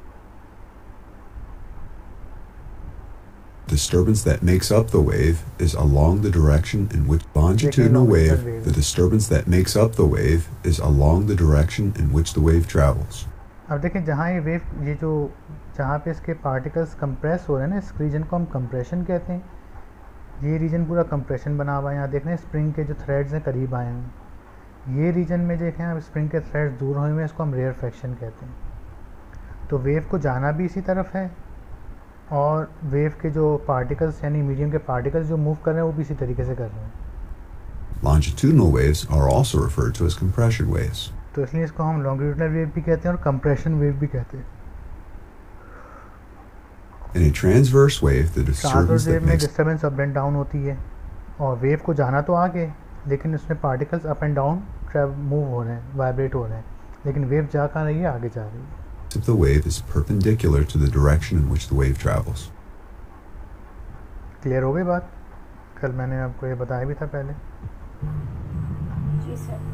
Disturbance that makes up the wave is along the direction in which longitudinal wave. The disturbance that makes up the wave is along the direction in which the wave travels. अब देखें, जहाँ ये wave, ये जो जहाँ पे इसके particles compress हो रहे हैं ना, इस रीजन को हम कंप्रेशन कहते हैं। ये रीजन पूरा कंप्रेशन बना हुआ है। यहाँ देख रहे हैं स्प्रिंग के जो थ्रेड्स हैं करीब आए हैं। ये रीजन में देखें आप, स्प्रिंग के थ्रेड्स दूर हुए हैं, इसको हम रेयरफेक्शन कहते हैं। तो वेव को जाना भी इसी तरफ है, और वेव के जो पार्टिकल्स यानी मीडियम के पार्टिकल्स जो मूव कर रहे हैं वो भी इसी तरीके से कर रहे हैं। Longitudinal waves are also referred to as compression waves. तो इसलिए इसको हम लॉन्गिट्यूडनल वेव भी कहते हैं और कंप्रेशन वेव भी कहते हैं। In a transverse wave, the disturbance transverse wave that में makes disturbance up and down होती है, और वेव को जाना तो आगे, लेकिन उसमें particles up and down move हो रहे हैं, वाइब्रेट हो रहे हैं, लेकिन वेव जा कहाँ रही है, आगे जा रही है। of the wave is perpendicular to the direction in which the wave travels. Clear हो गई बात? कल मैंने आपको ये बताया भी था पहले। जी सर।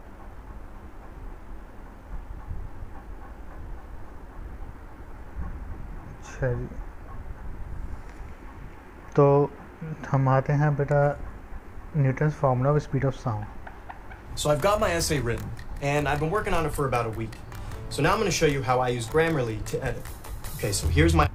अच्छा जी, तो हम आते हैं बेटा Newton's formula of speed of sound. So I've got my essay written, and I've been working on it for about a week. So now I'm going to show you how I use Grammarly to edit. Okay, so here's my...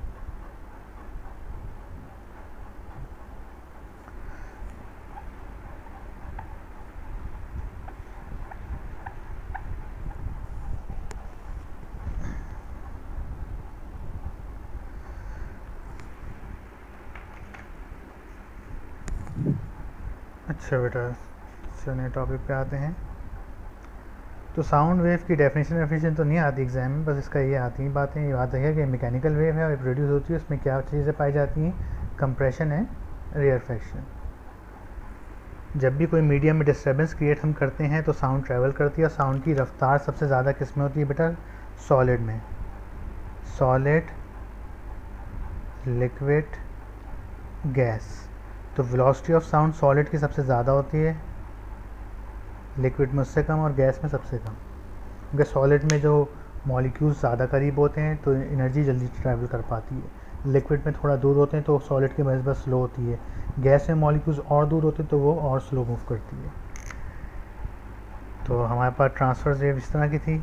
अच्छा बेटा, चलिए topic पे आते हैं। तो sound wave की definition definition तो नहीं आती एग्जाम में, बस इसका ये आती हैं बातें। ये बात है कि मैकेनिकल वेव है और प्रोड्यूस होती है, उसमें क्या चीज़ें पाई जाती हैं, कंप्रेशन है, रेयरफेक्शन। जब भी कोई मीडियम में डिस्टर्बेंस क्रिएट हम करते हैं तो साउंड ट्रैवल करती है, और साउंड की रफ्तार सबसे ज़्यादा किस में होती है बेटा, सॉलिड में। Solid, liquid, gas. तो वेलोसिटी ऑफ साउंड सॉलिड की सबसे ज़्यादा होती है, लिक्विड में उससे कम, और गैस में सबसे कम। क्योंकि सॉलिड में जो मॉलिक्यूल्स ज़्यादा करीब होते हैं तो एनर्जी जल्दी ट्रैवल कर पाती है, लिक्विड में थोड़ा दूर होते हैं तो सॉलिड की नस्बत स्लो होती है, गैस में मॉलिक्यूल्स और दूर होते हैं तो वो और स्लो मूव करती है। तो हमारे पास ट्रांसवर्स वेव इस तरह की थी।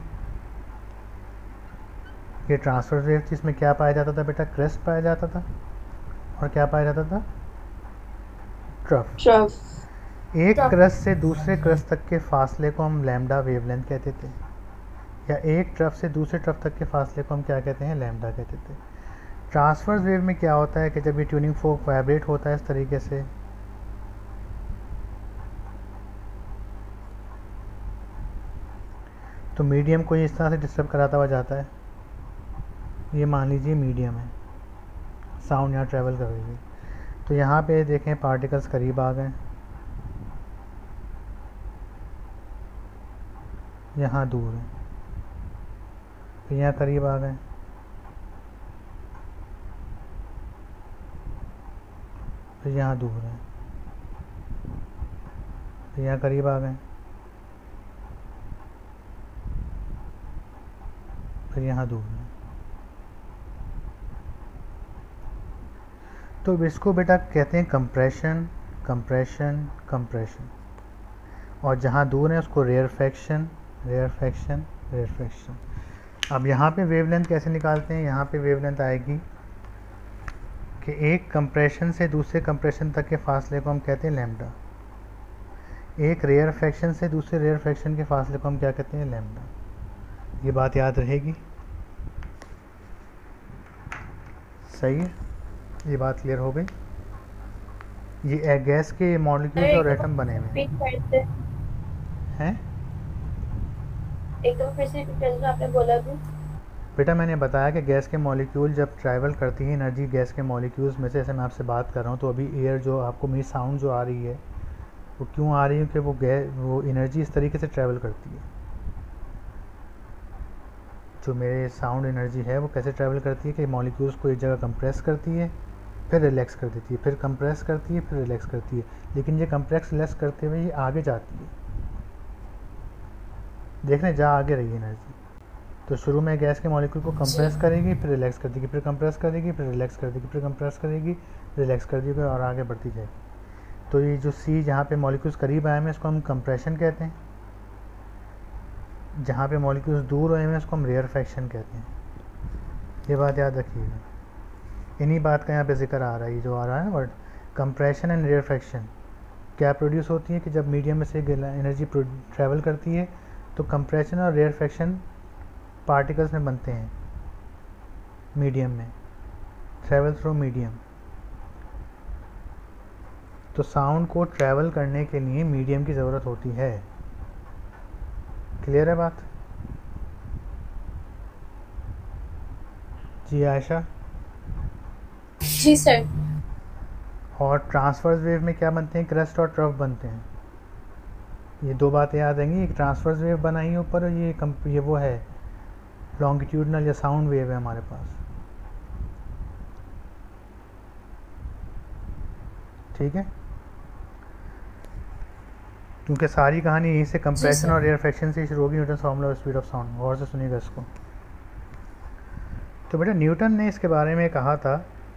ये ट्रांसवर्स वेव थी, इसमें क्या पाया जाता था बेटा, क्रेस्ट पाया जाता था, और क्या पाया जाता था, ट्रफ। ट्रफ। एक क्रस्ट से दूसरे क्रस्ट तक के फासले को हम लैम्डा वेवलेंथ कहते थे, या एक ट्रफ से दूसरे ट्रफ तक के फासले को हम क्या कहते हैं, लैम्डा कहते थे। ट्रांसवर्स वेव में क्या होता है कि जब ये ट्यूनिंग फोर्क वाइब्रेट होता है इस तरीके से, तो मीडियम को ये इस तरह से डिस्टर्ब कराता हुआ जाता है। ये मान लीजिए मीडियम है, साउंड यहाँ ट्रैवल कर रही है, तो यहाँ पे देखें पार्टिकल्स करीब आ गए, यहाँ दूर है, फिर यहाँ करीब आ गए, फिर यहाँ दूर है, फिर यहाँ करीब आ गए, फिर यहाँ दूर है। तो इसको बेटा कहते हैं कंप्रेशन, कंप्रेशन, कंप्रेशन, और जहाँ दूर है उसको रेयरफेक्शन, रेयरफेक्शन, रेयरफेक्शन। अब यहाँ पे वेवलेंथ कैसे निकालते हैं, यहाँ पे वेवलेंथ आएगी कि एक कंप्रेशन से दूसरे कंप्रेशन तक के फासले को हम कहते हैं लैम्डा, एक रेयरफेक्शन से दूसरे रेयरफेक्शन के फासले को हम क्या कहते हैं, लैम्डा। ये बात याद रहेगी, सही है, ये बात क्लियर हो गई। ये गैस के मॉलिक्यूल्स और एटम बने हुए हैं। एक तो फिर से रिपीट आपने बोला भी। बेटा मैंने बताया कि गैस के मॉलिक्यूल जब ट्रैवल करती है एनर्जी गैस के मॉलिक्यूल्स में से, जैसे मैं आपसे बात कर रहा हूँ तो अभी एयर जो आपको मेरी साउंड जो आ रही है वो क्यों आ रही है कि वो गैस वो एनर्जी इस तरीके से ट्रैवल करती है। जो मेरे साउंड एनर्जी है वो कैसे ट्रैवल करती है कि मॉलिक्यूल्स को एक जगह कंप्रेस करती है, फिर रिलैक्स कर देती है, फिर कंप्रेस करती है, फिर रिलैक्स करती है, लेकिन ये कंप्रेस रिलैक्स करते हुए ये आगे जाती है। देख रहे हैं जा आगे रही है एनर्जी। तो शुरू में गैस के मॉलिक्यूल को कंप्रेस करेगी, फिर रिलैक्स कर देगी, फिर कंप्रेस करेगी, फिर रिलैक्स कर देगी, फिर कंप्रेस करेगी, रिलैक्स कर देगी और आगे बढ़ती जाएगी। तो ये जो सी जहाँ पे मॉलिक्यूल्स करीब आए हैं इसको हम कंप्रेशन कहते हैं, जहाँ पे मॉलिक्यूल्स दूर हुए हैं उसको हम रेयरफेक्शन कहते हैं। ये बात याद रखिएगा, इन्हीं बात का यहाँ पे जिक्र आ रहा है। ये जो आ रहा है वर्ड कंप्रेशन एंड रेयरफेक्शन क्या प्रोड्यूस होती है कि जब मीडियम में से एनर्जी ट्रैवल करती है तो कंप्रेशन और रेयरफेक्शन पार्टिकल्स में बनते हैं मीडियम में, ट्रैवल थ्रू मीडियम। तो साउंड को ट्रैवल करने के लिए मीडियम की ज़रूरत होती है। क्लियर है बात? जी आयशा। जी सर। और ट्रांसवर्स वेव में क्या बनते हैं? क्रस्ट और ट्रफ बनते हैं। ये दो बातें याद आएंगी, एक ट्रांसवर्स वेव बनाई है ऊपर और ये कंप ये वो है लॉन्गिट्यूडनल या साउंड वेव है हमारे पास। ठीक है, क्योंकि सारी कहानी यहीं से कंप्रेशन और रेयरफेक्शन से शुरू होगी। Newton formula of speed of sound, गौर से सुनिएगा इसको। तो बेटा न्यूटन ने इसके बारे में कहा था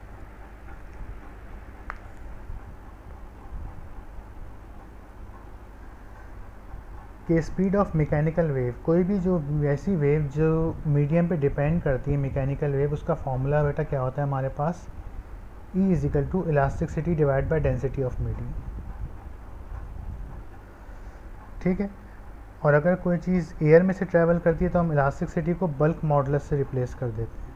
कि स्पीड ऑफ मैकेनिकल वेव, कोई भी जो ऐसी वेव जो मीडियम पे डिपेंड करती है मैकेनिकल वेव, उसका फॉर्मूला बेटा क्या होता है हमारे पास? E is equal to elasticity divide by density of medium. ठीक है, और अगर कोई चीज़ एयर में से ट्रैवल करती है तो हम इलास्टिसिटी को बल्क मॉडुलस से रिप्लेस कर देते हैं।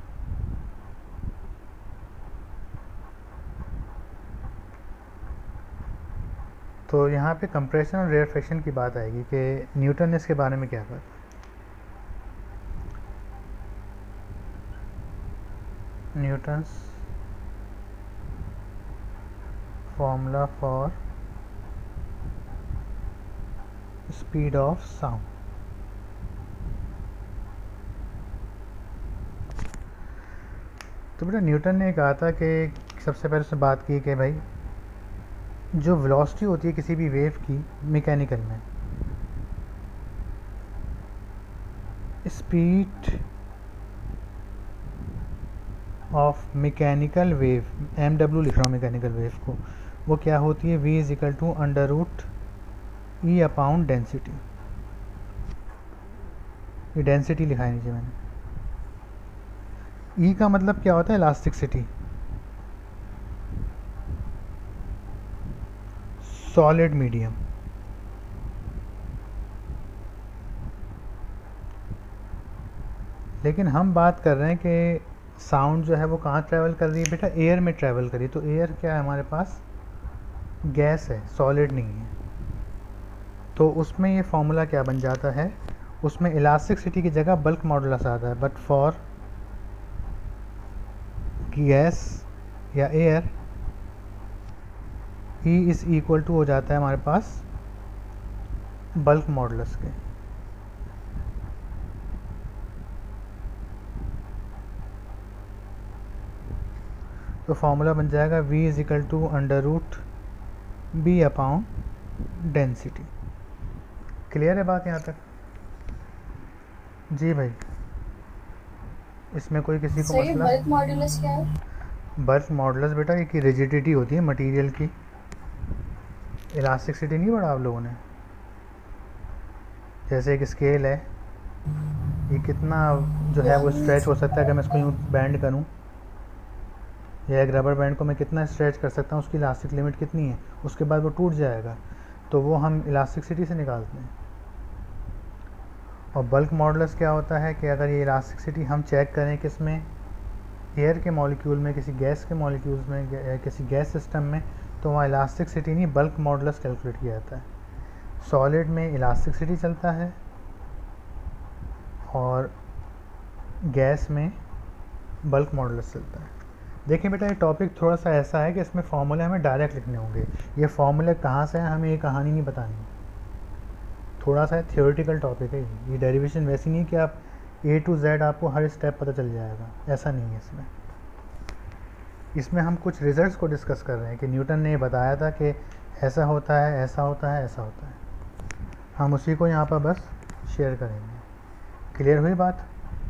तो यहाँ पे कंप्रेशन और रेयरफेक्शन की बात आएगी कि न्यूटन ने इसके बारे में क्या कहा। Newton's formula for speed of sound. तो बेटा न्यूटन ने कहा था कि सबसे पहले उसने बात की कि भाई जो वेलोसिटी होती है किसी भी वेव की मैकेनिकल में, speed of mechanical wave, M W लिख रहा हूँ मैकेनिकल वेव को, वो क्या होती है? v is equal to under root E upon density. ये डेंसिटी लिखा है नीचे मैंने। ई का मतलब क्या होता है? इलास्टिसिटी। सॉलिड मीडियम, लेकिन हम बात कर रहे हैं कि साउंड जो है वो कहाँ ट्रैवल कर रही है बेटा? एयर में ट्रैवल करी। तो एयर क्या है हमारे पास? गैस है, सॉलिड नहीं है। तो उसमें ये फॉर्मूला क्या बन जाता है? उसमें इलास्टिसिटी की जगह बल्क मॉडुलस आता है। बट फॉर गैस या air E is equal to हो जाता है हमारे पास बल्क मॉडुलस के। तो फॉर्मूला बन जाएगा v is equal to under root B upon density. Clear है बात यहाँ तक? जी भाई, इसमें कोई किसी को मसला? बल्क मॉडुलस क्या है? बल्क मॉडुलस बेटा एक रिजिडिटी होती है मटेरियल की। इलास्टिसिटी नहीं पढ़ा आप लोगों ने? जैसे एक स्केल है, ये कितना जो है वो स्ट्रेच हो सकता है। अगर मैं इसको यूँ बैंड करूँ या एक रबर बैंड को मैं कितना स्ट्रेच कर सकता हूँ, उसकी इलास्टिक लिमिट कितनी है, उसके बाद वो टूट जाएगा। तो वो हम इलास्टिसिटी से निकालते हैं। और बल्क मॉडुलस क्या होता है कि अगर ये इलास्टिसिटी हम चेक करें किस में, एयर के मॉलिक्यूल में, किसी गैस के मॉलिक्यूल्स में, किसी गैस सिस्टम में, तो वहाँ इलास्टिसिटी नहीं बल्क मॉडुलस कैलकुलेट किया जाता है। सॉलिड में इलास्टिसिटी चलता है और गैस में बल्क मॉडुलस चलता है। देखिए बेटा ये टॉपिक थोड़ा सा ऐसा है कि इसमें फॉर्मूले हमें डायरेक्ट लिखने होंगे। ये फॉर्मूले कहाँ से हैं हमें ये कहानी नहीं बतानी। थोड़ा सा थियोरेटिकल टॉपिक है ये। डेरिवेशन वैसी नहीं कि आप ए टू जेड आपको हर स्टेप पता चल जाएगा, ऐसा नहीं है इसमें। इसमें हम कुछ रिजल्ट्स को डिस्कस कर रहे हैं कि न्यूटन ने बताया था कि ऐसा होता है, ऐसा होता है, ऐसा होता है। हम उसी को यहाँ पर बस शेयर करेंगे। क्लियर हुई बात?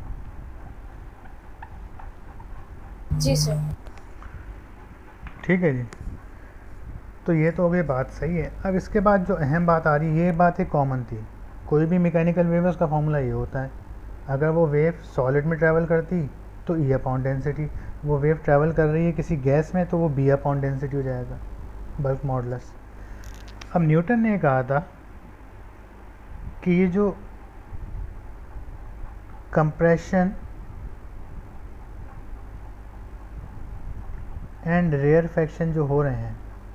जी सर। ठीक है जी। तो ये तो हो गई बात, सही है। अब इसके बाद जो अहम बात आ रही है, ये बात एक कॉमन थी, कोई भी मैकेनिकल वेव है उसका फॉर्मूला ये होता है, अगर वो वेव सॉलिड में ट्रैवल करती तो ई अपॉन डेंसिटी, वो वेव ट्रैवल कर रही है किसी गैस में तो वो बी अपॉन डेंसिटी हो जाएगा, बल्क मॉडुलस। अब न्यूटन ने कहा था कि ये जो कंप्रेशन एंड रेयरफेक्शन जो हो रहे हैं,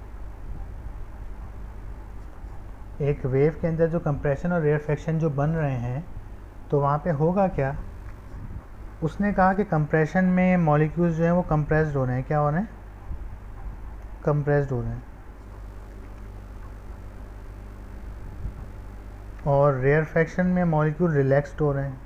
एक वेव के अंदर जो कंप्रेशन और रेयरफेक्शन जो बन रहे हैं, तो वहाँ पे होगा क्या? उसने कहा कि कंप्रेशन में मॉलिक्यूल्स जो हैं वो कंप्रेस्ड हो रहे हैं। क्या हो रहे हैं? कंप्रेस्ड हो रहे हैं। और रेयरफेक्शन में मॉलिक्यूल रिलैक्स्ड हो रहे हैं।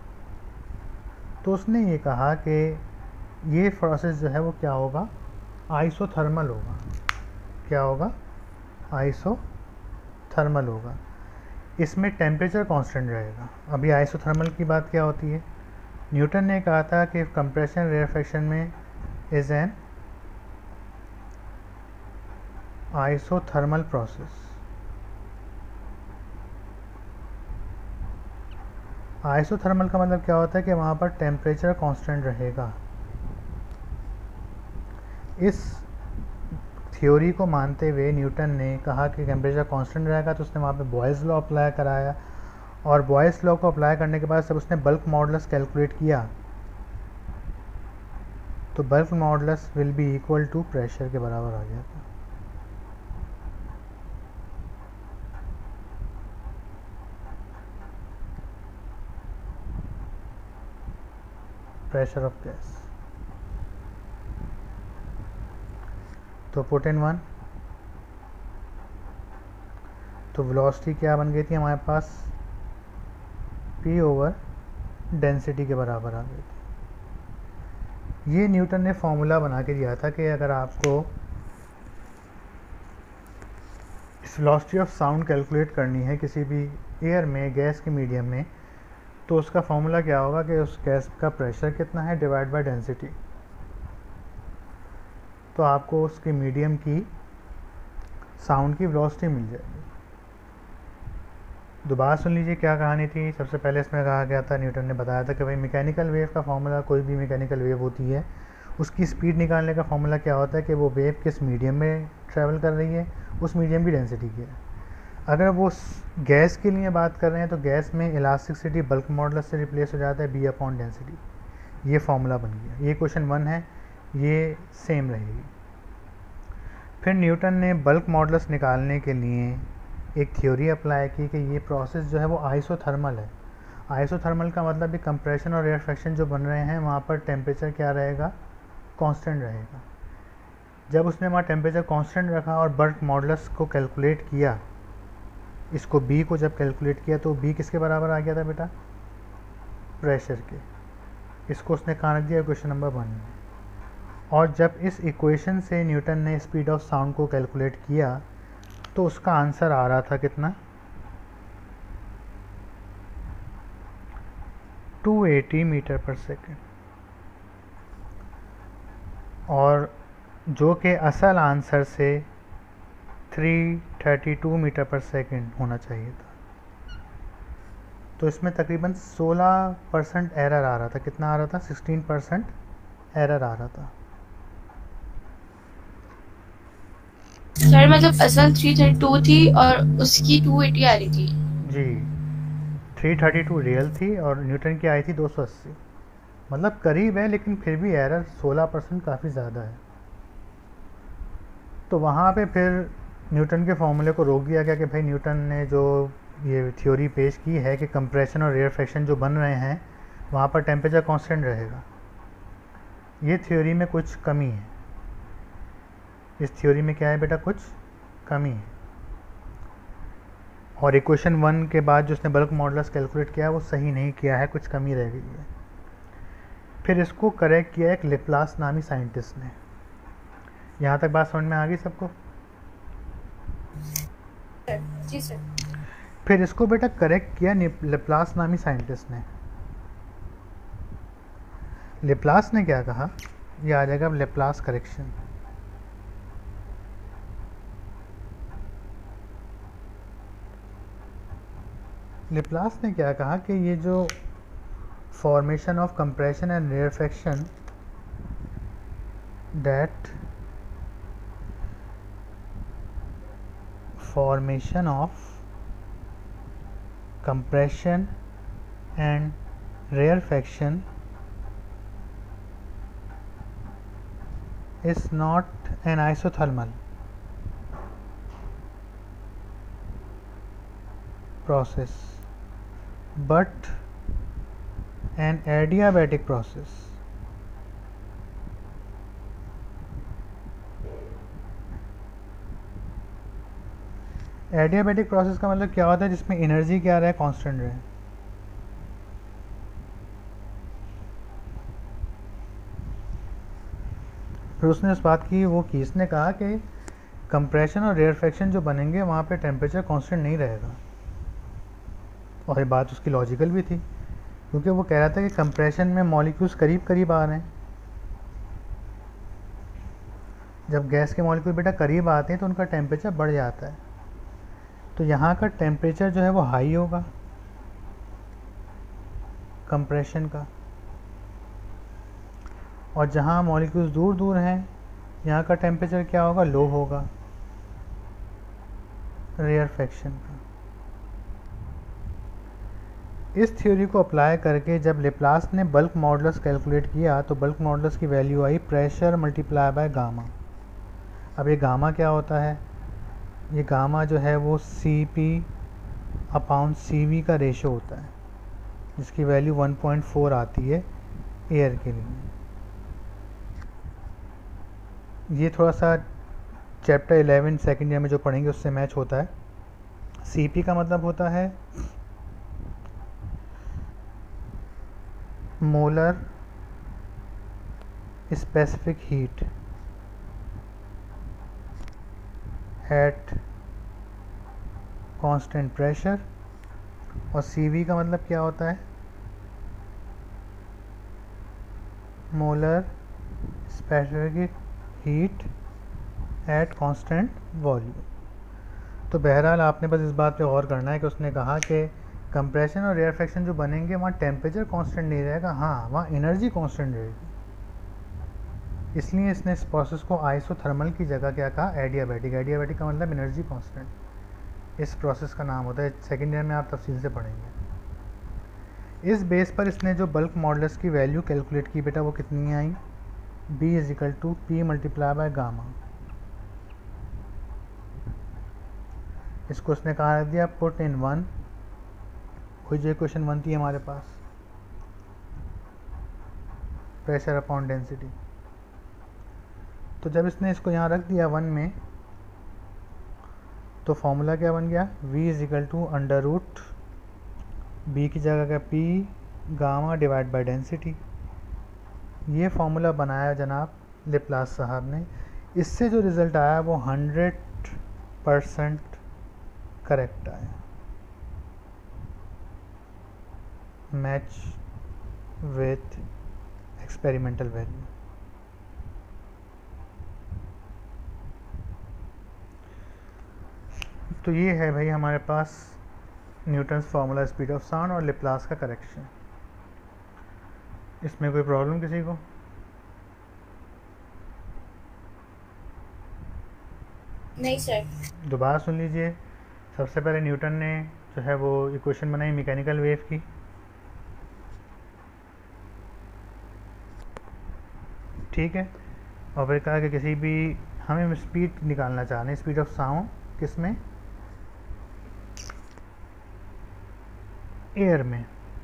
तो उसने ये कहा कि ये प्रोसेस जो है वो क्या होगा? आइसोथर्मल होगा। क्या होगा? आइसोथर्मल होगा। इसमें टेम्परेचर कांस्टेंट रहेगा। अभी आइसोथर्मल की बात क्या होती है? न्यूटन ने कहा था कि कंप्रेशन रेयरफेक्शन में is an isothermal process. Isothermal का मतलब क्या होता है कि वहाँ पर टेम्परेचर कांस्टेंट रहेगा। इस थ्योरी को मानते हुए न्यूटन ने कहा कि टेम्परेचर कांस्टेंट रहेगा, तो उसने वहाँ पे बॉयज़ लॉ अप्लाई कराया, और बॉयज़ लॉ को अप्लाई करने के बाद जब उसने बल्क मॉडुलस कैलकुलेट किया तो bulk modulus will be equal to pressure के बराबर आ गया था। Pressure of gas. तो पुट इन वन, तो वेलोसिटी क्या बन गई थी हमारे पास? P ओवर डेंसिटी के बराबर आ गई थी। ये न्यूटन ने फॉर्मूला बना के दिया था कि अगर आपको इस वेलोसिटी ऑफ साउंड कैलकुलेट करनी है किसी भी एयर में, गैस के मीडियम में, तो उसका फॉर्मूला क्या होगा कि उस गैस का प्रेशर कितना है डिवाइड बाय डेंसिटी। तो आपको उसके मीडियम की साउंड की वेलोसिटी मिल जाएगी। दोबारा सुन लीजिए क्या कहानी थी। सबसे पहले इसमें कहा गया था, न्यूटन ने बताया था कि भाई मैकेनिकल वेव का फॉर्मूला, कोई भी मैकेनिकल वेव होती है उसकी स्पीड निकालने का फॉर्मूला क्या होता है कि वो वेव किस मीडियम में ट्रैवल कर रही है, उस मीडियम की डेंसिटी क्या है। अगर वो गैस के लिए बात कर रहे हैं तो गैस में इलास्टिसिटी बल्क मॉडुलस से रिप्लेस हो जाता है, बी अपॉन डेंसिटी। ये फॉर्मूला बन गया। ये क्वेश्चन वन है, ये सेम रहेगी। फिर न्यूटन ने बल्क मॉडुलस निकालने के लिए एक थ्योरी अप्लाई की कि ये प्रोसेस जो है वो आइसोथर्मल है। आइसोथर्मल का मतलब भी कंप्रेशन और रेयरफेक्शन जो बन रहे हैं वहाँ पर टेम्परेचर क्या रहेगा? कांस्टेंट रहेगा। जब उसने वहाँ टेम्परेचर कांस्टेंट रखा और बल्क मॉडुलस को कैलकुलेट किया, इसको b को जब कैलकुलेट किया तो b किसके बराबर आ गया था बेटा? प्रेशर के। इसको उसने कहाँ रख दिया? क्वेश्चन नंबर वन में। और जब इस इक्वेशन से न्यूटन ने स्पीड ऑफ साउंड को कैलकुलेट किया तो उसका आंसर आ रहा था कितना? Two eighty metre per second, और जो कि असल आंसर से three thirty two metre per second होना चाहिए था। तो इसमें तकरीबन सोलह परसेंट एरर आ रहा था। कितना आ रहा था? सिक्सटीन परसेंट एरर आ रहा था। सर मतलब असल थ्री थर्टी टू थी और उसकी टू एटी आ रही थी। जी, थ्री थर्टी टू रियल थी और न्यूटन की आई थी दो सौ अस्सी। मतलब करीब है, लेकिन फिर भी एरर सोलह परसेंट काफ़ी ज़्यादा है। तो वहाँ पे फिर न्यूटन के फॉर्मूले को रोक दिया गया कि भाई न्यूटन ने जो ये थ्योरी पेश की है कि कंप्रेशन और रेयरफेक्शन जो बन रहे हैं वहाँ पर टेम्परेचर कांस्टेंट रहेगा, ये थ्योरी में कुछ कमी है। इस थ्योरी में क्या है बेटा? कुछ कमी है। और इक्वेशन वन के बाद जो उसने बल्क मॉडुलस कैलकुलेट किया वो सही नहीं किया है, कुछ कमी रह गई है। फिर इसको करेक्ट किया एक लेप्लास नामी साइंटिस्ट ने। यहाँ तक बात समझ में आ गई सबको? जी सर। फिर इसको बेटा करेक्ट किया लेप्लास नामी साइंटिस्ट ने। लेप्लास ने क्या कहा, ये आ जाएगा अब लेप्लास करेक्शन। लेप्लास ने क्या कहा कि ये जो formation of compression and rarefaction that formation of compression and rarefaction is not an isothermal process but an adiabatic process. Adiabatic process का मतलब क्या होता है, जिसमें एनर्जी क्या रहे, कांस्टेंट रहे। फिर उसने उस बात की वो की इसने कहा कि कंप्रेशन और रेयरफेक्शन जो बनेंगे वहाँ पे टेम्परेचर कांस्टेंट नहीं रहेगा। और ये बात उसकी लॉजिकल भी थी, क्योंकि वो कह रहा था कि कंप्रेशन में मॉलिक्यूल्स करीब करीब आ रहे हैं। जब गैस के मॉलिक्यूल बेटा करीब आते हैं तो उनका टेम्परेचर बढ़ जाता है, तो यहाँ का टेम्परेचर जो है वो हाई होगा कंप्रेशन का, और जहाँ मॉलिक्यूल्स दूर दूर हैं यहाँ का टेम्परेचर क्या होगा, लो होगा रेयरफेक्शन का। इस थ्योरी को अप्लाई करके जब लेप्लास ने बल्क मॉडुलस कैलकुलेट किया तो बल्क मॉडुलस की वैल्यू आई प्रेशर मल्टीप्लाई बाय गामा। अब ये गामा क्या होता है, ये गामा जो है वो C P upon C V का रेशो होता है, जिसकी वैल्यू वन पॉइंट फोर आती है एयर के लिए। ये थोड़ा सा चैप्टर इलेवन सेकेंड ईयर में जो पढ़ेंगे उससे मैच होता है। सी पी का मतलब होता है molar specific heat at constant pressure, और सी वी का मतलब क्या होता है, molar specific heat at constant volume. तो बहरहाल आपने बस इस बात पे गौर करना है कि उसने कहा कि कंप्रेशन और रेयरफेक्शन जो बनेंगे वहाँ टेम्परेचर कांस्टेंट नहीं रहेगा, हाँ वहाँ एनर्जी कांस्टेंट रहेगी। इसलिए इसने इस प्रोसेस को आइसोथर्मल की जगह क्या कहा, एडियाबैटिक। एडियाबैटिक का मतलब एनर्जी कांस्टेंट इस प्रोसेस का नाम होता है। सेकेंड ईयर में आप तफसील से पढ़ेंगे। इस बेस पर इसने जो बल्क मॉडुलस की वैल्यू कैलकुलेट की बेटा वो कितनी आई, B is equal to P multiply by gamma. इसको उसने कहा रख दिया पुट इन वन, कोई जो इक्वेशन वन थी हमारे पास, प्रेशर अपॉन डेंसिटी। तो जब इसने इसको यहाँ रख दिया वन में तो फॉर्मूला क्या बन गया, v is equal to under root B की जगह का p gamma divide by density. ये फॉर्मूला बनाया जनाब लेप्लास साहब ने। इससे जो रिज़ल्ट आया वो हंड्रेड परसेंट करेक्ट आया, मैच विथ एक्सपेरिमेंटल वैल्यू। तो ये है भाई हमारे पास Newton's formula speed of sound और लेप्लास का करेक्शन। इसमें कोई प्रॉब्लम किसी को? नहीं सर। दोबारा सुन लीजिए। सबसे पहले न्यूटन ने जो है वो इक्वेशन बनाई मैकेनिकल वेव की, ठीक है, और फिर कहा कि किसी भी हमें स्पीड निकालना चाह रहे हैं, स्पीड ऑफ साउंड किस में, एयर में।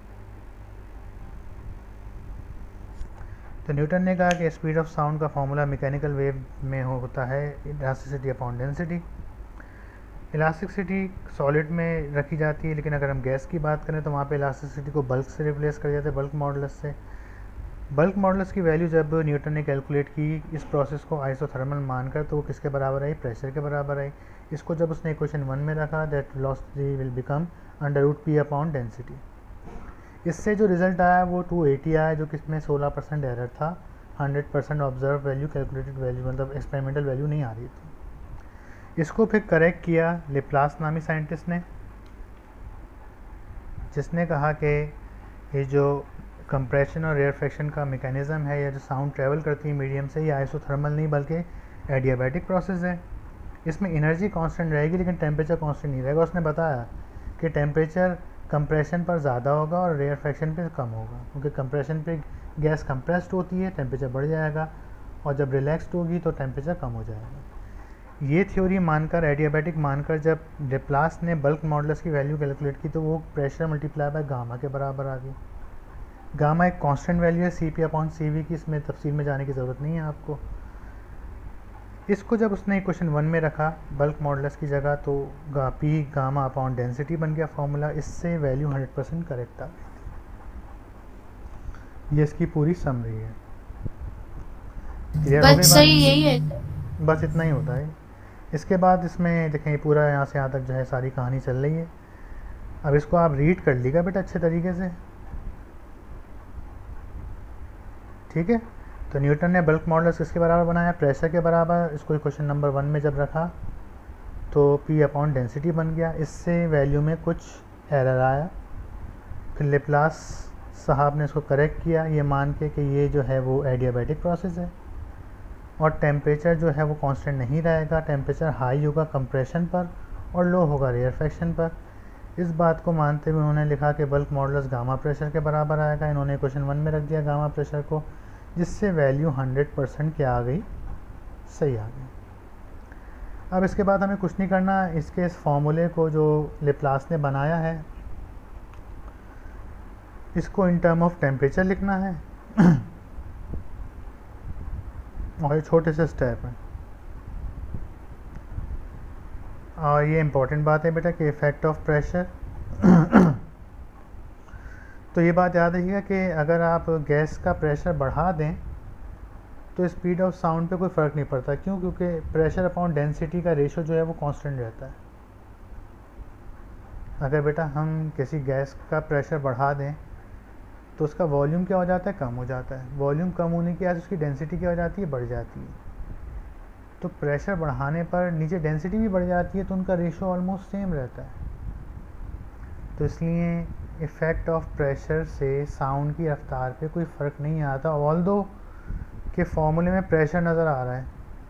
तो न्यूटन ने कहा कि स्पीड ऑफ साउंड का फॉर्मूला मैकेनिकल वेव में होता है elasticity upon density. Elasticity solid में रखी जाती है, लेकिन अगर हम गैस की बात करें तो वहाँ पे इलास्टिसिटी को बल्क से रिप्लेस कर जाते हैं, बल्क मॉडुलस से। बल्क मॉडुलस की वैल्यू जब न्यूटन ने कैलकुलेट की इस प्रोसेस को आइसोथर्मल मानकर, तो वो किसके बराबर आई, प्रेशर के बराबर आई। इसको जब उसने इक्वेशन वन में रखा that velocity will become under root P upon density. इससे जो रिज़ल्ट आया वो टू एटी आया, जो कि इसमें सोलह परसेंट एरर था, hundred percent observe value calculated value मतलब एक्सपेरिमेंटल वैल्यू नहीं आ रही थी। इसको फिर करेक्ट किया लेप्लास नामी साइंटिस्ट ने, जिसने कहा कि ये जो कंप्रेशन और रेयरफेक्शन का मैकेनिज़्म है या जो साउंड ट्रैवल करती है मीडियम से, ये आइसोथर्मल नहीं बल्कि एडियाबैटिक प्रोसेस है। इसमें एनर्जी कांस्टेंट रहेगी लेकिन टेम्परेचर कांस्टेंट नहीं रहेगा। उसने बताया कि टेम्परेचर कंप्रेशन पर ज़्यादा होगा और रेयरफेक्शन पे कम होगा, क्योंकि कंप्रेशन पे गैस कंप्रेस्ड होती है, टेम्परेचर बढ़ जाएगा, और जब रिलैक्सड होगी तो टेम्परेचर कम हो जाएगा। ये थ्योरी मानकर, एडियाबैटिक मानकर, जब लेप्लास ने बल्क मॉडुलस की वैल्यू कैलकुलेट की तो वो प्रेशर मल्टीप्लाई बाय गामा के बराबर आ गई। गामा एक कांस्टेंट वैल्यू है C P upon C V की, इसमें तफसील में जाने की ज़रूरत नहीं है आपको। इसको जब उसने इक्वेशन वन में रखा बल्क मॉडुलस की जगह तो गा पी गामा अपॉन डेंसिटी बन गया फॉर्मूला। इससे वैल्यू हंड्रेड परसेंट करेक्ट आ गई। ये इसकी पूरी समरी है। क्लियर हो गई बस सही यही है। बस इतना ही होता है। इसके बाद इसमें देखें पूरा यहाँ से यहाँ तक जो है सारी कहानी चल रही है। अब इसको आप रीड कर लीजिएगा बेटा अच्छे तरीके से, ठीक है। तो न्यूटन ने बल्क मॉडुलस किसके बराबर बनाया? प्रेशर के बराबर। इसको क्वेश्चन नंबर वन में जब रखा तो पी अपॉन डेंसिटी बन गया। इससे वैल्यू में कुछ एरर आया, फिर लेप्लास साहब ने इसको करेक्ट किया ये मान के कि ये जो है वो एडियाबैटिक प्रोसेस है और टेम्परेचर जो है वो कांस्टेंट नहीं रहेगा, टेम्परेचर हाई होगा कंप्रेशन पर और लो होगा रेयरफेक्शन पर। इस बात को मानते हुए उन्होंने लिखा कि बल्क मॉडुलस गामा प्रेशर के बराबर आएगा। इन्होंने क्वेश्चन वन में रख दिया गामा प्रेशर को, जिससे वैल्यू हंड्रेड परसेंट क्या आ गई? सही आ गई। अब इसके बाद हमें कुछ नहीं करना, इसके इस फॉर्मूले को जो लेप्लास ने बनाया है इसको इन टर्म ऑफ टेम्परेचर लिखना है और ये छोटे से स्टेप हैं। और ये इम्पोर्टेंट बात है बेटा कि इफ़ेक्ट ऑफ प्रेशर तो ये बात याद रखिएगा कि अगर आप गैस का प्रेशर बढ़ा दें तो स्पीड ऑफ साउंड पे कोई फ़र्क नहीं पड़ता। क्यों? क्योंकि प्रेशर अपॉन डेंसिटी का रेशो जो है वो कांस्टेंट रहता है। अगर बेटा हम किसी गैस का प्रेशर बढ़ा दें तो उसका वॉल्यूम क्या हो जाता है? कम हो जाता है। वॉल्यूम कम होने की वजह से उसकी डेंसिटी क्या हो जाती है? बढ़ जाती है। तो प्रेशर बढ़ाने पर नीचे डेंसिटी भी बढ़ जाती है, तो उनका रेशो ऑलमोस्ट सेम रहता है। तो इसलिए इफ़ेक्ट ऑफ प्रेशर से साउंड की रफ्तार पे कोई फ़र्क नहीं आता, ऑल्दो के फॉर्मूले में प्रेशर नज़र आ रहा है।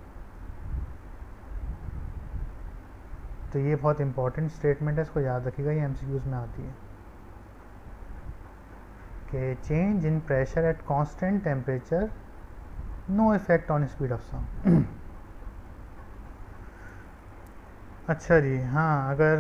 तो ये बहुत इंपॉर्टेंट स्टेटमेंट है, इसको याद रखिएगा, ये एमसीक्यूज़ में आती है कि change in pressure at constant temperature no effect on speed of sound. अच्छा जी, हाँ, अगर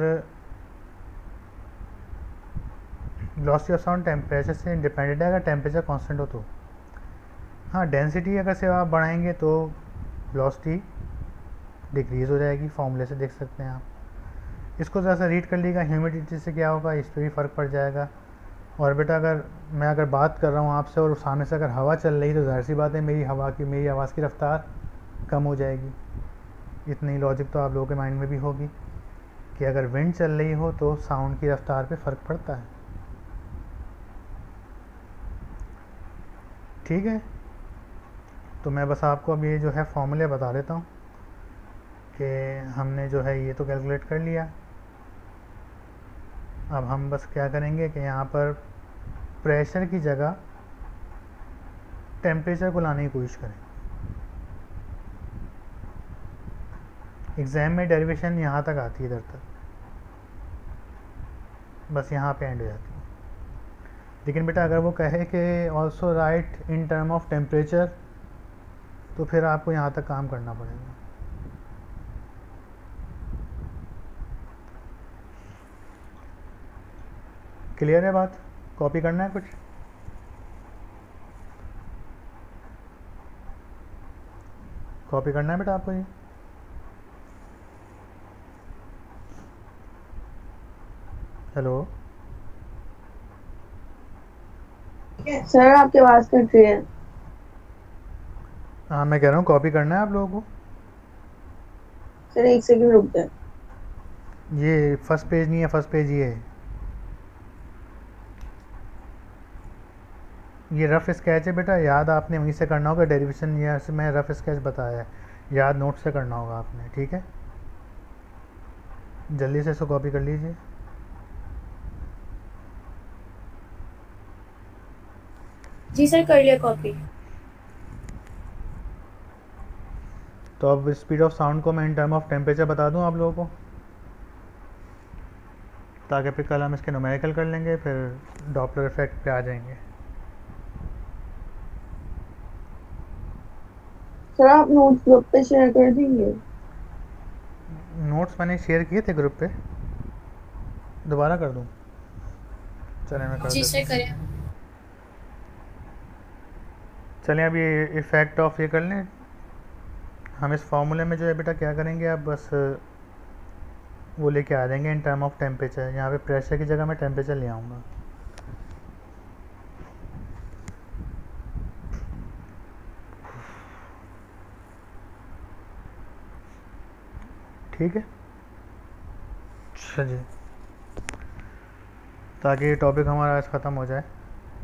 वेलोसिटी ऑफ साउंड टेम्परेचर से इंडिपेंडेंट है, अगर टेम्परेचर कांस्टेंट हो तो हाँ, डेंसिटी अगर से आप बढ़ाएंगे तो वेलोसिटी डिक्रीज़ हो जाएगी, फॉर्मूले से देख सकते हैं आप। इसको ज़रा सा रीड कर लीजिएगा, ह्यूमिडिटी से क्या होगा इस पर भी फ़र्क पड़ जाएगा। और बेटा अगर मैं अगर बात कर रहा हूँ आपसे और सामने से अगर हवा चल रही तो जाहिर सी बात है मेरी हवा की मेरी आवाज़ की रफ्तार कम हो जाएगी। इतनी लॉजिक तो आप लोगों के माइंड में भी होगी कि अगर विंड चल रही हो तो साउंड की रफ्तार पे फ़र्क पड़ता है। ठीक है, तो मैं बस आपको अब ये जो है फॉर्मूले बता देता हूँ कि हमने जो है ये तो कैलकुलेट कर लिया। अब हम बस क्या करेंगे कि यहाँ पर प्रेशर की जगह टेम्परेचर को लाने की कोशिश करें। एग्ज़ाम में डेरिवेशन यहाँ तक आती है, इधर तक, बस यहाँ पे एंड हो जाती है। लेकिन बेटा अगर वो कहे कि also write in term of temperature तो फिर आपको यहाँ तक काम करना पड़ेगा। क्लियर है बात? कॉपी करना है कुछ? कॉपी करना है बेटा आपको ये? हेलो सर आपकी आवाज कट रही है। हाँ, मैं कह रहा हूँ कॉपी करना है आप लोगों को। सर एक सेकंड रुक जाए। ये फर्स्ट पेज नहीं है, फर्स्ट पेज ये है। ये रफ़ स्केच है बेटा, याद आपने वहीं से करना होगा। डेरिवेशन ये से मैं रफ़ स्केच बताया है, याद नोट से करना होगा आपने, ठीक है। जल्दी से इसको कॉपी कर लीजिए। जी सर, कर लिया कॉपी। तो अब स्पीड ऑफ साउंड को मैं इन टर्म ऑफ टेम्परेचर बता दूं आप लोगों को, ताकि फिर कल हम इसके न्यूमेरिकल कर लेंगे, फिर डॉपलर इफेक्ट पे आ जाएंगे। सर आप नोट्स ग्रुप पे शेयर कर देंगे? नोट्स मैंने शेयर किए थे ग्रुप पे, दोबारा कर दूं? चलें मैं कर जी देता सर, हूं। करें। चलें अभी इफ़ेक्ट ऑफ ये कर लें। हम इस फार्मूले में जो है बेटा क्या करेंगे, आप बस वो लेके आ जाएंगे इन टर्म ऑफ टेम्परेचर। यहाँ पे प्रेशर की जगह मैं टेम्परेचर ले आऊँगा। ठीक है, अच्छा जी, ताकि ये टॉपिक हमारा आज ख़त्म हो जाए।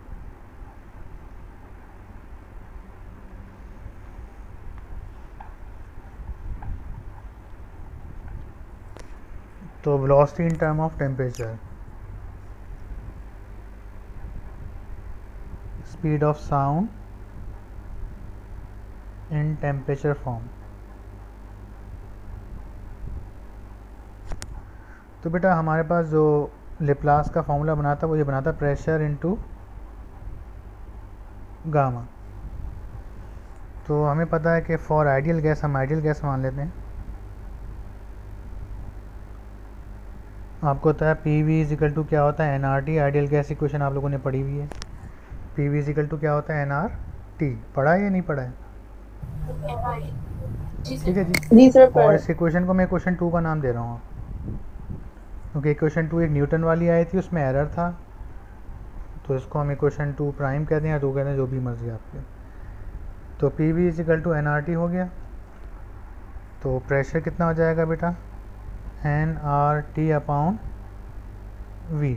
तो velocity in term of temperature, speed of sound in temperature form. तो बेटा हमारे पास जो लेप्लास का फॉर्मूला बना था वो ये बना था, प्रेशर इनटू गामा। तो हमें पता है कि फॉर आइडियल गैस, हम आइडियल गैस मान लेते हैं। आपको पता है P V is equal to क्या होता है, N R T. Ideal gas equation आप लोगों ने पढ़ी हुई है। P V is equal to क्या होता है, एन आर टी। पढ़ा है या नहीं पढ़ा है? ठीक है जी। जी सर। और इस इक्वेशन को मैं इक्वेशन टू का नाम दे रहा हूँ, क्योंकि इक्वेशन टू एक न्यूटन वाली आई थी, उसमें एरर था, तो इसको हम इक्वेशन टू प्राइम कहते हैं या टू कहते हैं, जो भी मर्जी आपके। तो P V is equal to N R T हो गया। तो प्रेशर कितना हो जाएगा बेटा, N R T upon V.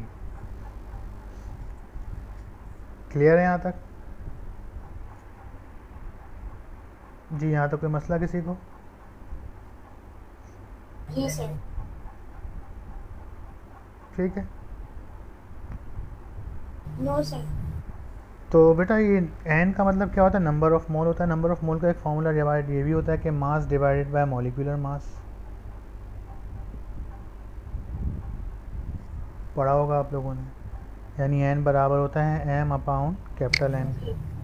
Clear है यहाँ तक? जी यहाँ तक कोई मसला किसी को? जी सर। ठीक है। No sir. तो बेटा ये एन का मतलब क्या होता है, नंबर ऑफ मोल होता है। नंबर ऑफ मोल का एक फॉर्मूला डिवाइड ये भी होता है कि mass divided by molecular mass. पढ़ा होगा आप लोगों ने, यानी एन बराबर होता है M upon capital N.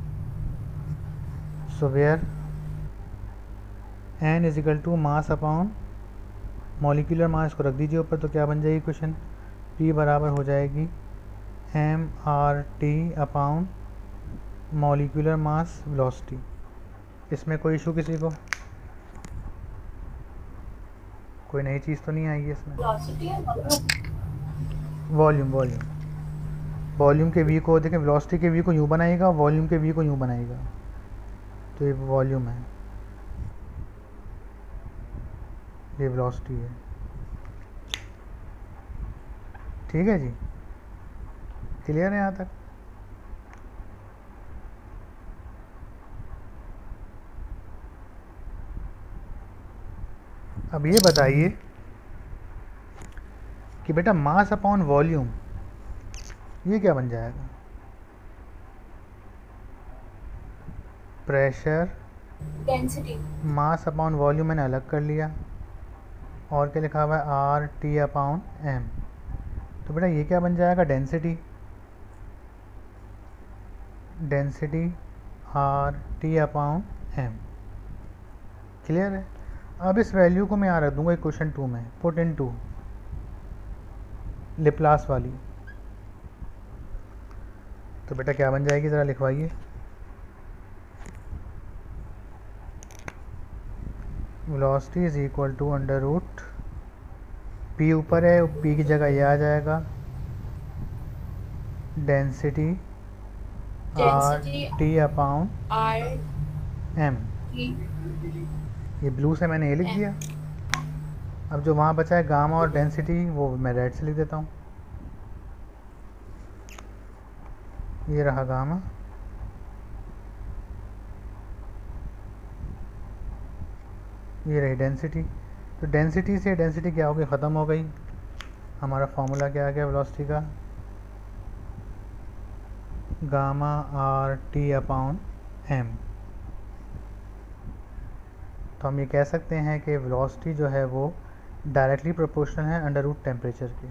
So where N is equal to mass upon molecular mass को रख दीजिए ऊपर, तो क्या बन जाएगी क्वेश्चन, पी बराबर हो जाएगी M R T upon molecular mass velocity. इसमें कोई इशू किसी को? कोई नई चीज़ तो नहीं आएगी इसमें? वॉल्यूम वॉल्यूम वॉल्यूम के वी को देखें, वेलोसिटी के वी को यूँ बनाएगा, वॉल्यूम के वी को यूँ बनाएगा, तो ये वॉल्यूम है, ये वेलोसिटी है। ठीक है जी, क्लियर है यहाँ तक? अब ये बताइए कि बेटा मास अपॉन वॉल्यूम ये क्या बन जाएगा? Pressure density. Mass upon volume मैंने अलग कर लिया, और क्या लिखा हुआ है, आर टी अपॉन एम। तो बेटा ये क्या बन जाएगा, density. Density R T upon M. Clear है? अब इस वैल्यू को मैं यहाँ रख दूंगा क्वेश्चन टू में, पुट इन टू लेप्लास वाली। तो बेटा क्या बन जाएगी, ज़रा लिखवाइए। Velocity is equal to under root P, ऊपर है, पी की जगह ये आ जाएगा, density R T upon R M. ये ब्लू से मैंने ये लिख दिया, अब जो वहाँ बचा है गामा और डेंसिटी, वो मैं रेड से लिख देता हूँ। ये रहा गामा, ये रही डेंसिटी। तो डेंसिटी से डेंसिटी क्या हो गई, ख़त्म हो गई। हमारा फॉर्मूला क्या आ गया वेलोसिटी का, gamma R T upon M. तो हम ये कह सकते हैं कि वेलोसिटी जो है वो डायरेक्टली प्रोपोर्शनल है अंडर रूट टेम्परेचर के,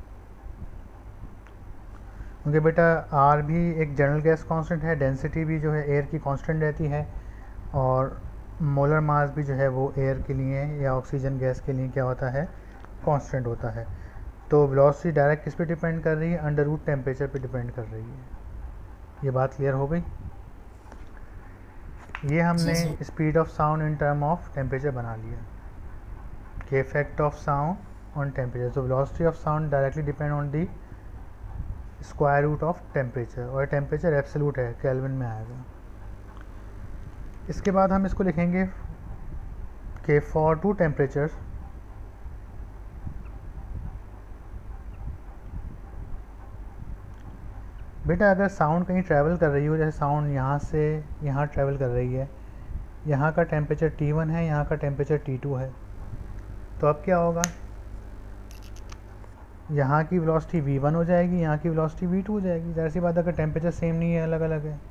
क्योंकि बेटा आर भी एक जनरल गैस कांस्टेंट है, डेंसिटी भी जो है एयर की कांस्टेंट रहती है, और मोलर मास भी जो है वो एयर के लिए या ऑक्सीजन गैस के लिए क्या होता है, कांस्टेंट होता है। तो वेलोसिटी डायरेक्ट किस पे डिपेंड कर रही है, अंडर रूट टेम्परेचर पे डिपेंड कर रही है। ये बात क्लियर हो गई। ये हमने speed of sound in term of temperature बना लिया कि effect of sound on temperature. तो velocity of sound directly depend on the square root of temperature, और टेम्परेचर एब्सोल्यूट है, केल्विन में आएगा। इसके बाद हम इसको लिखेंगे कि फॉर टू टेम्परेचर बेटा अगर साउंड कहीं ट्रैवल कर रही हो, जैसे साउंड यहाँ से यहाँ ट्रैवल कर रही है, यहाँ का टेम्परेचर टी वन है, यहाँ का टेम्परेचर टी टू है, तो अब क्या होगा, यहाँ की वेलोसिटी वी वन हो जाएगी, यहाँ की वेलोसिटी वी टू हो जाएगी। ज़ाहिर सी बात अगर टेम्परेचर सेम नहीं है, अलग अलग है।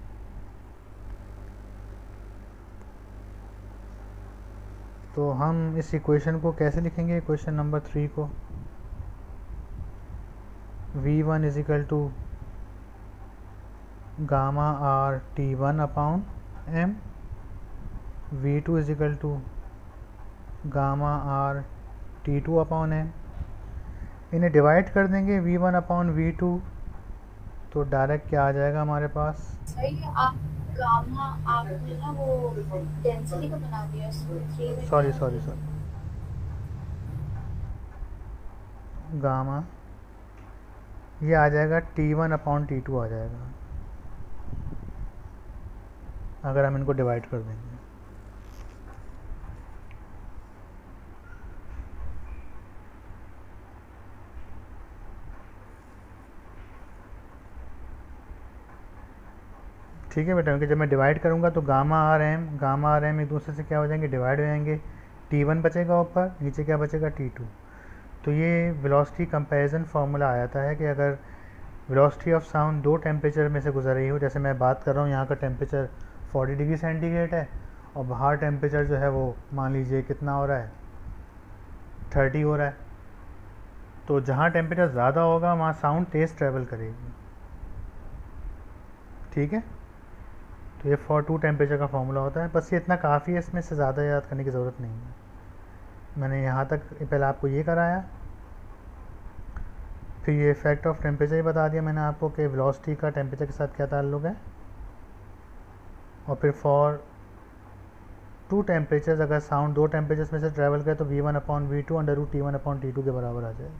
तो हम इस इक्वेशन को कैसे लिखेंगे, इक्वेशन नंबर थ्री को, V one is equal to gamma R T one upon M, V two is equal to gamma R T two upon M. इन्हें डिवाइड कर देंगे V one upon V two, तो direct क्या आ जाएगा हमारे पास, सही है। आप गामा आपने ना वो डेंसिटी को बना दिया, सॉरी सॉरी सॉरी गामा, ये आ जाएगा T one upon T two आ जाएगा अगर हम इनको डिवाइड कर देंगे। ठीक है बेटा, क्योंकि जब मैं डिवाइड करूँगा तो gamma R M gamma R M एक दूसरे से क्या हो जाएंगे, डिवाइड हो जाएंगे। टी वन बचेगा ऊपर, नीचे क्या बचेगा, टी टू। तो ये वेलोसिटी कंपैरिजन फार्मूला आ जाता है कि अगर वेलोसिटी ऑफ साउंड दो टेम्परेचर में से गुजर रही हो, जैसे मैं बात कर रहा हूँ यहाँ का टेम्परेचर फोर्टी डिग्री सेंटीग्रेड है और बाहर टेम्परेचर जो है वो मान लीजिए कितना हो रहा है, थर्टी हो रहा है, तो जहाँ टेम्परेचर ज़्यादा होगा वहाँ साउंड तेज़ ट्रैवल करेगी। ठीक है, तो ये फॉर टू टेम्परेचर का फॉर्मूला होता है। बस ये इतना काफ़ी है, इसमें से ज़्यादा याद करने की ज़रूरत नहीं है। मैंने यहाँ तक पहले आपको ये कराया, फिर ये इफेक्ट ऑफ टेम्परेचर ही बता दिया मैंने आपको कि वेलोसिटी का टेम्परेचर के साथ क्या ताल्लुक़ है, और फिर फॉर टू टेम्परेचर्स अगर साउंड दो टेम्परेचर्स में से ट्रैवल करे तो V one upon V two under root T one upon T two के बराबर आ जाएगा।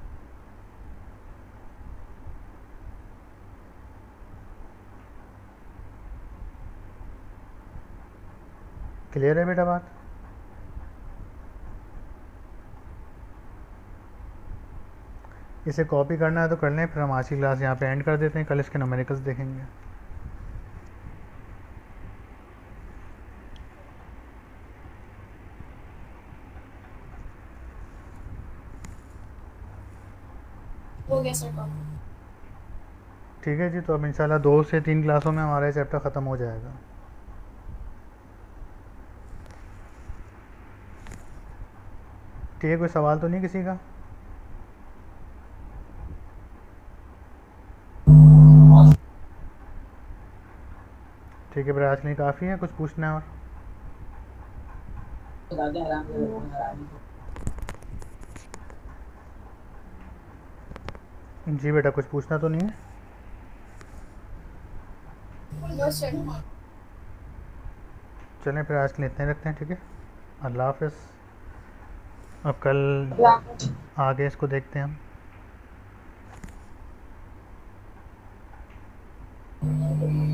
क्लियर है बेटा बात? इसे कॉपी करना है तो कर लें, फिर हम आज की क्लास यहाँ पे एंड कर देते हैं, कल इसके न्यूमेरिकल्स देखेंगे। हो गया सर काम। ठीक है जी, तो अब इंशाल्लाह दो से तीन क्लासों में हमारा चैप्टर ख़त्म हो जाएगा। ठीक है, कोई सवाल तो नहीं किसी का? ठीक है, आज के लिए काफ़ी है, कुछ पूछना है और? जी बेटा, कुछ पूछना तो नहीं है? चलें फिर आज के लिए इतने रखते हैं। ठीक है, अल्लाह हाफ़िज़। अब कल आगे इसको देखते हैं हम।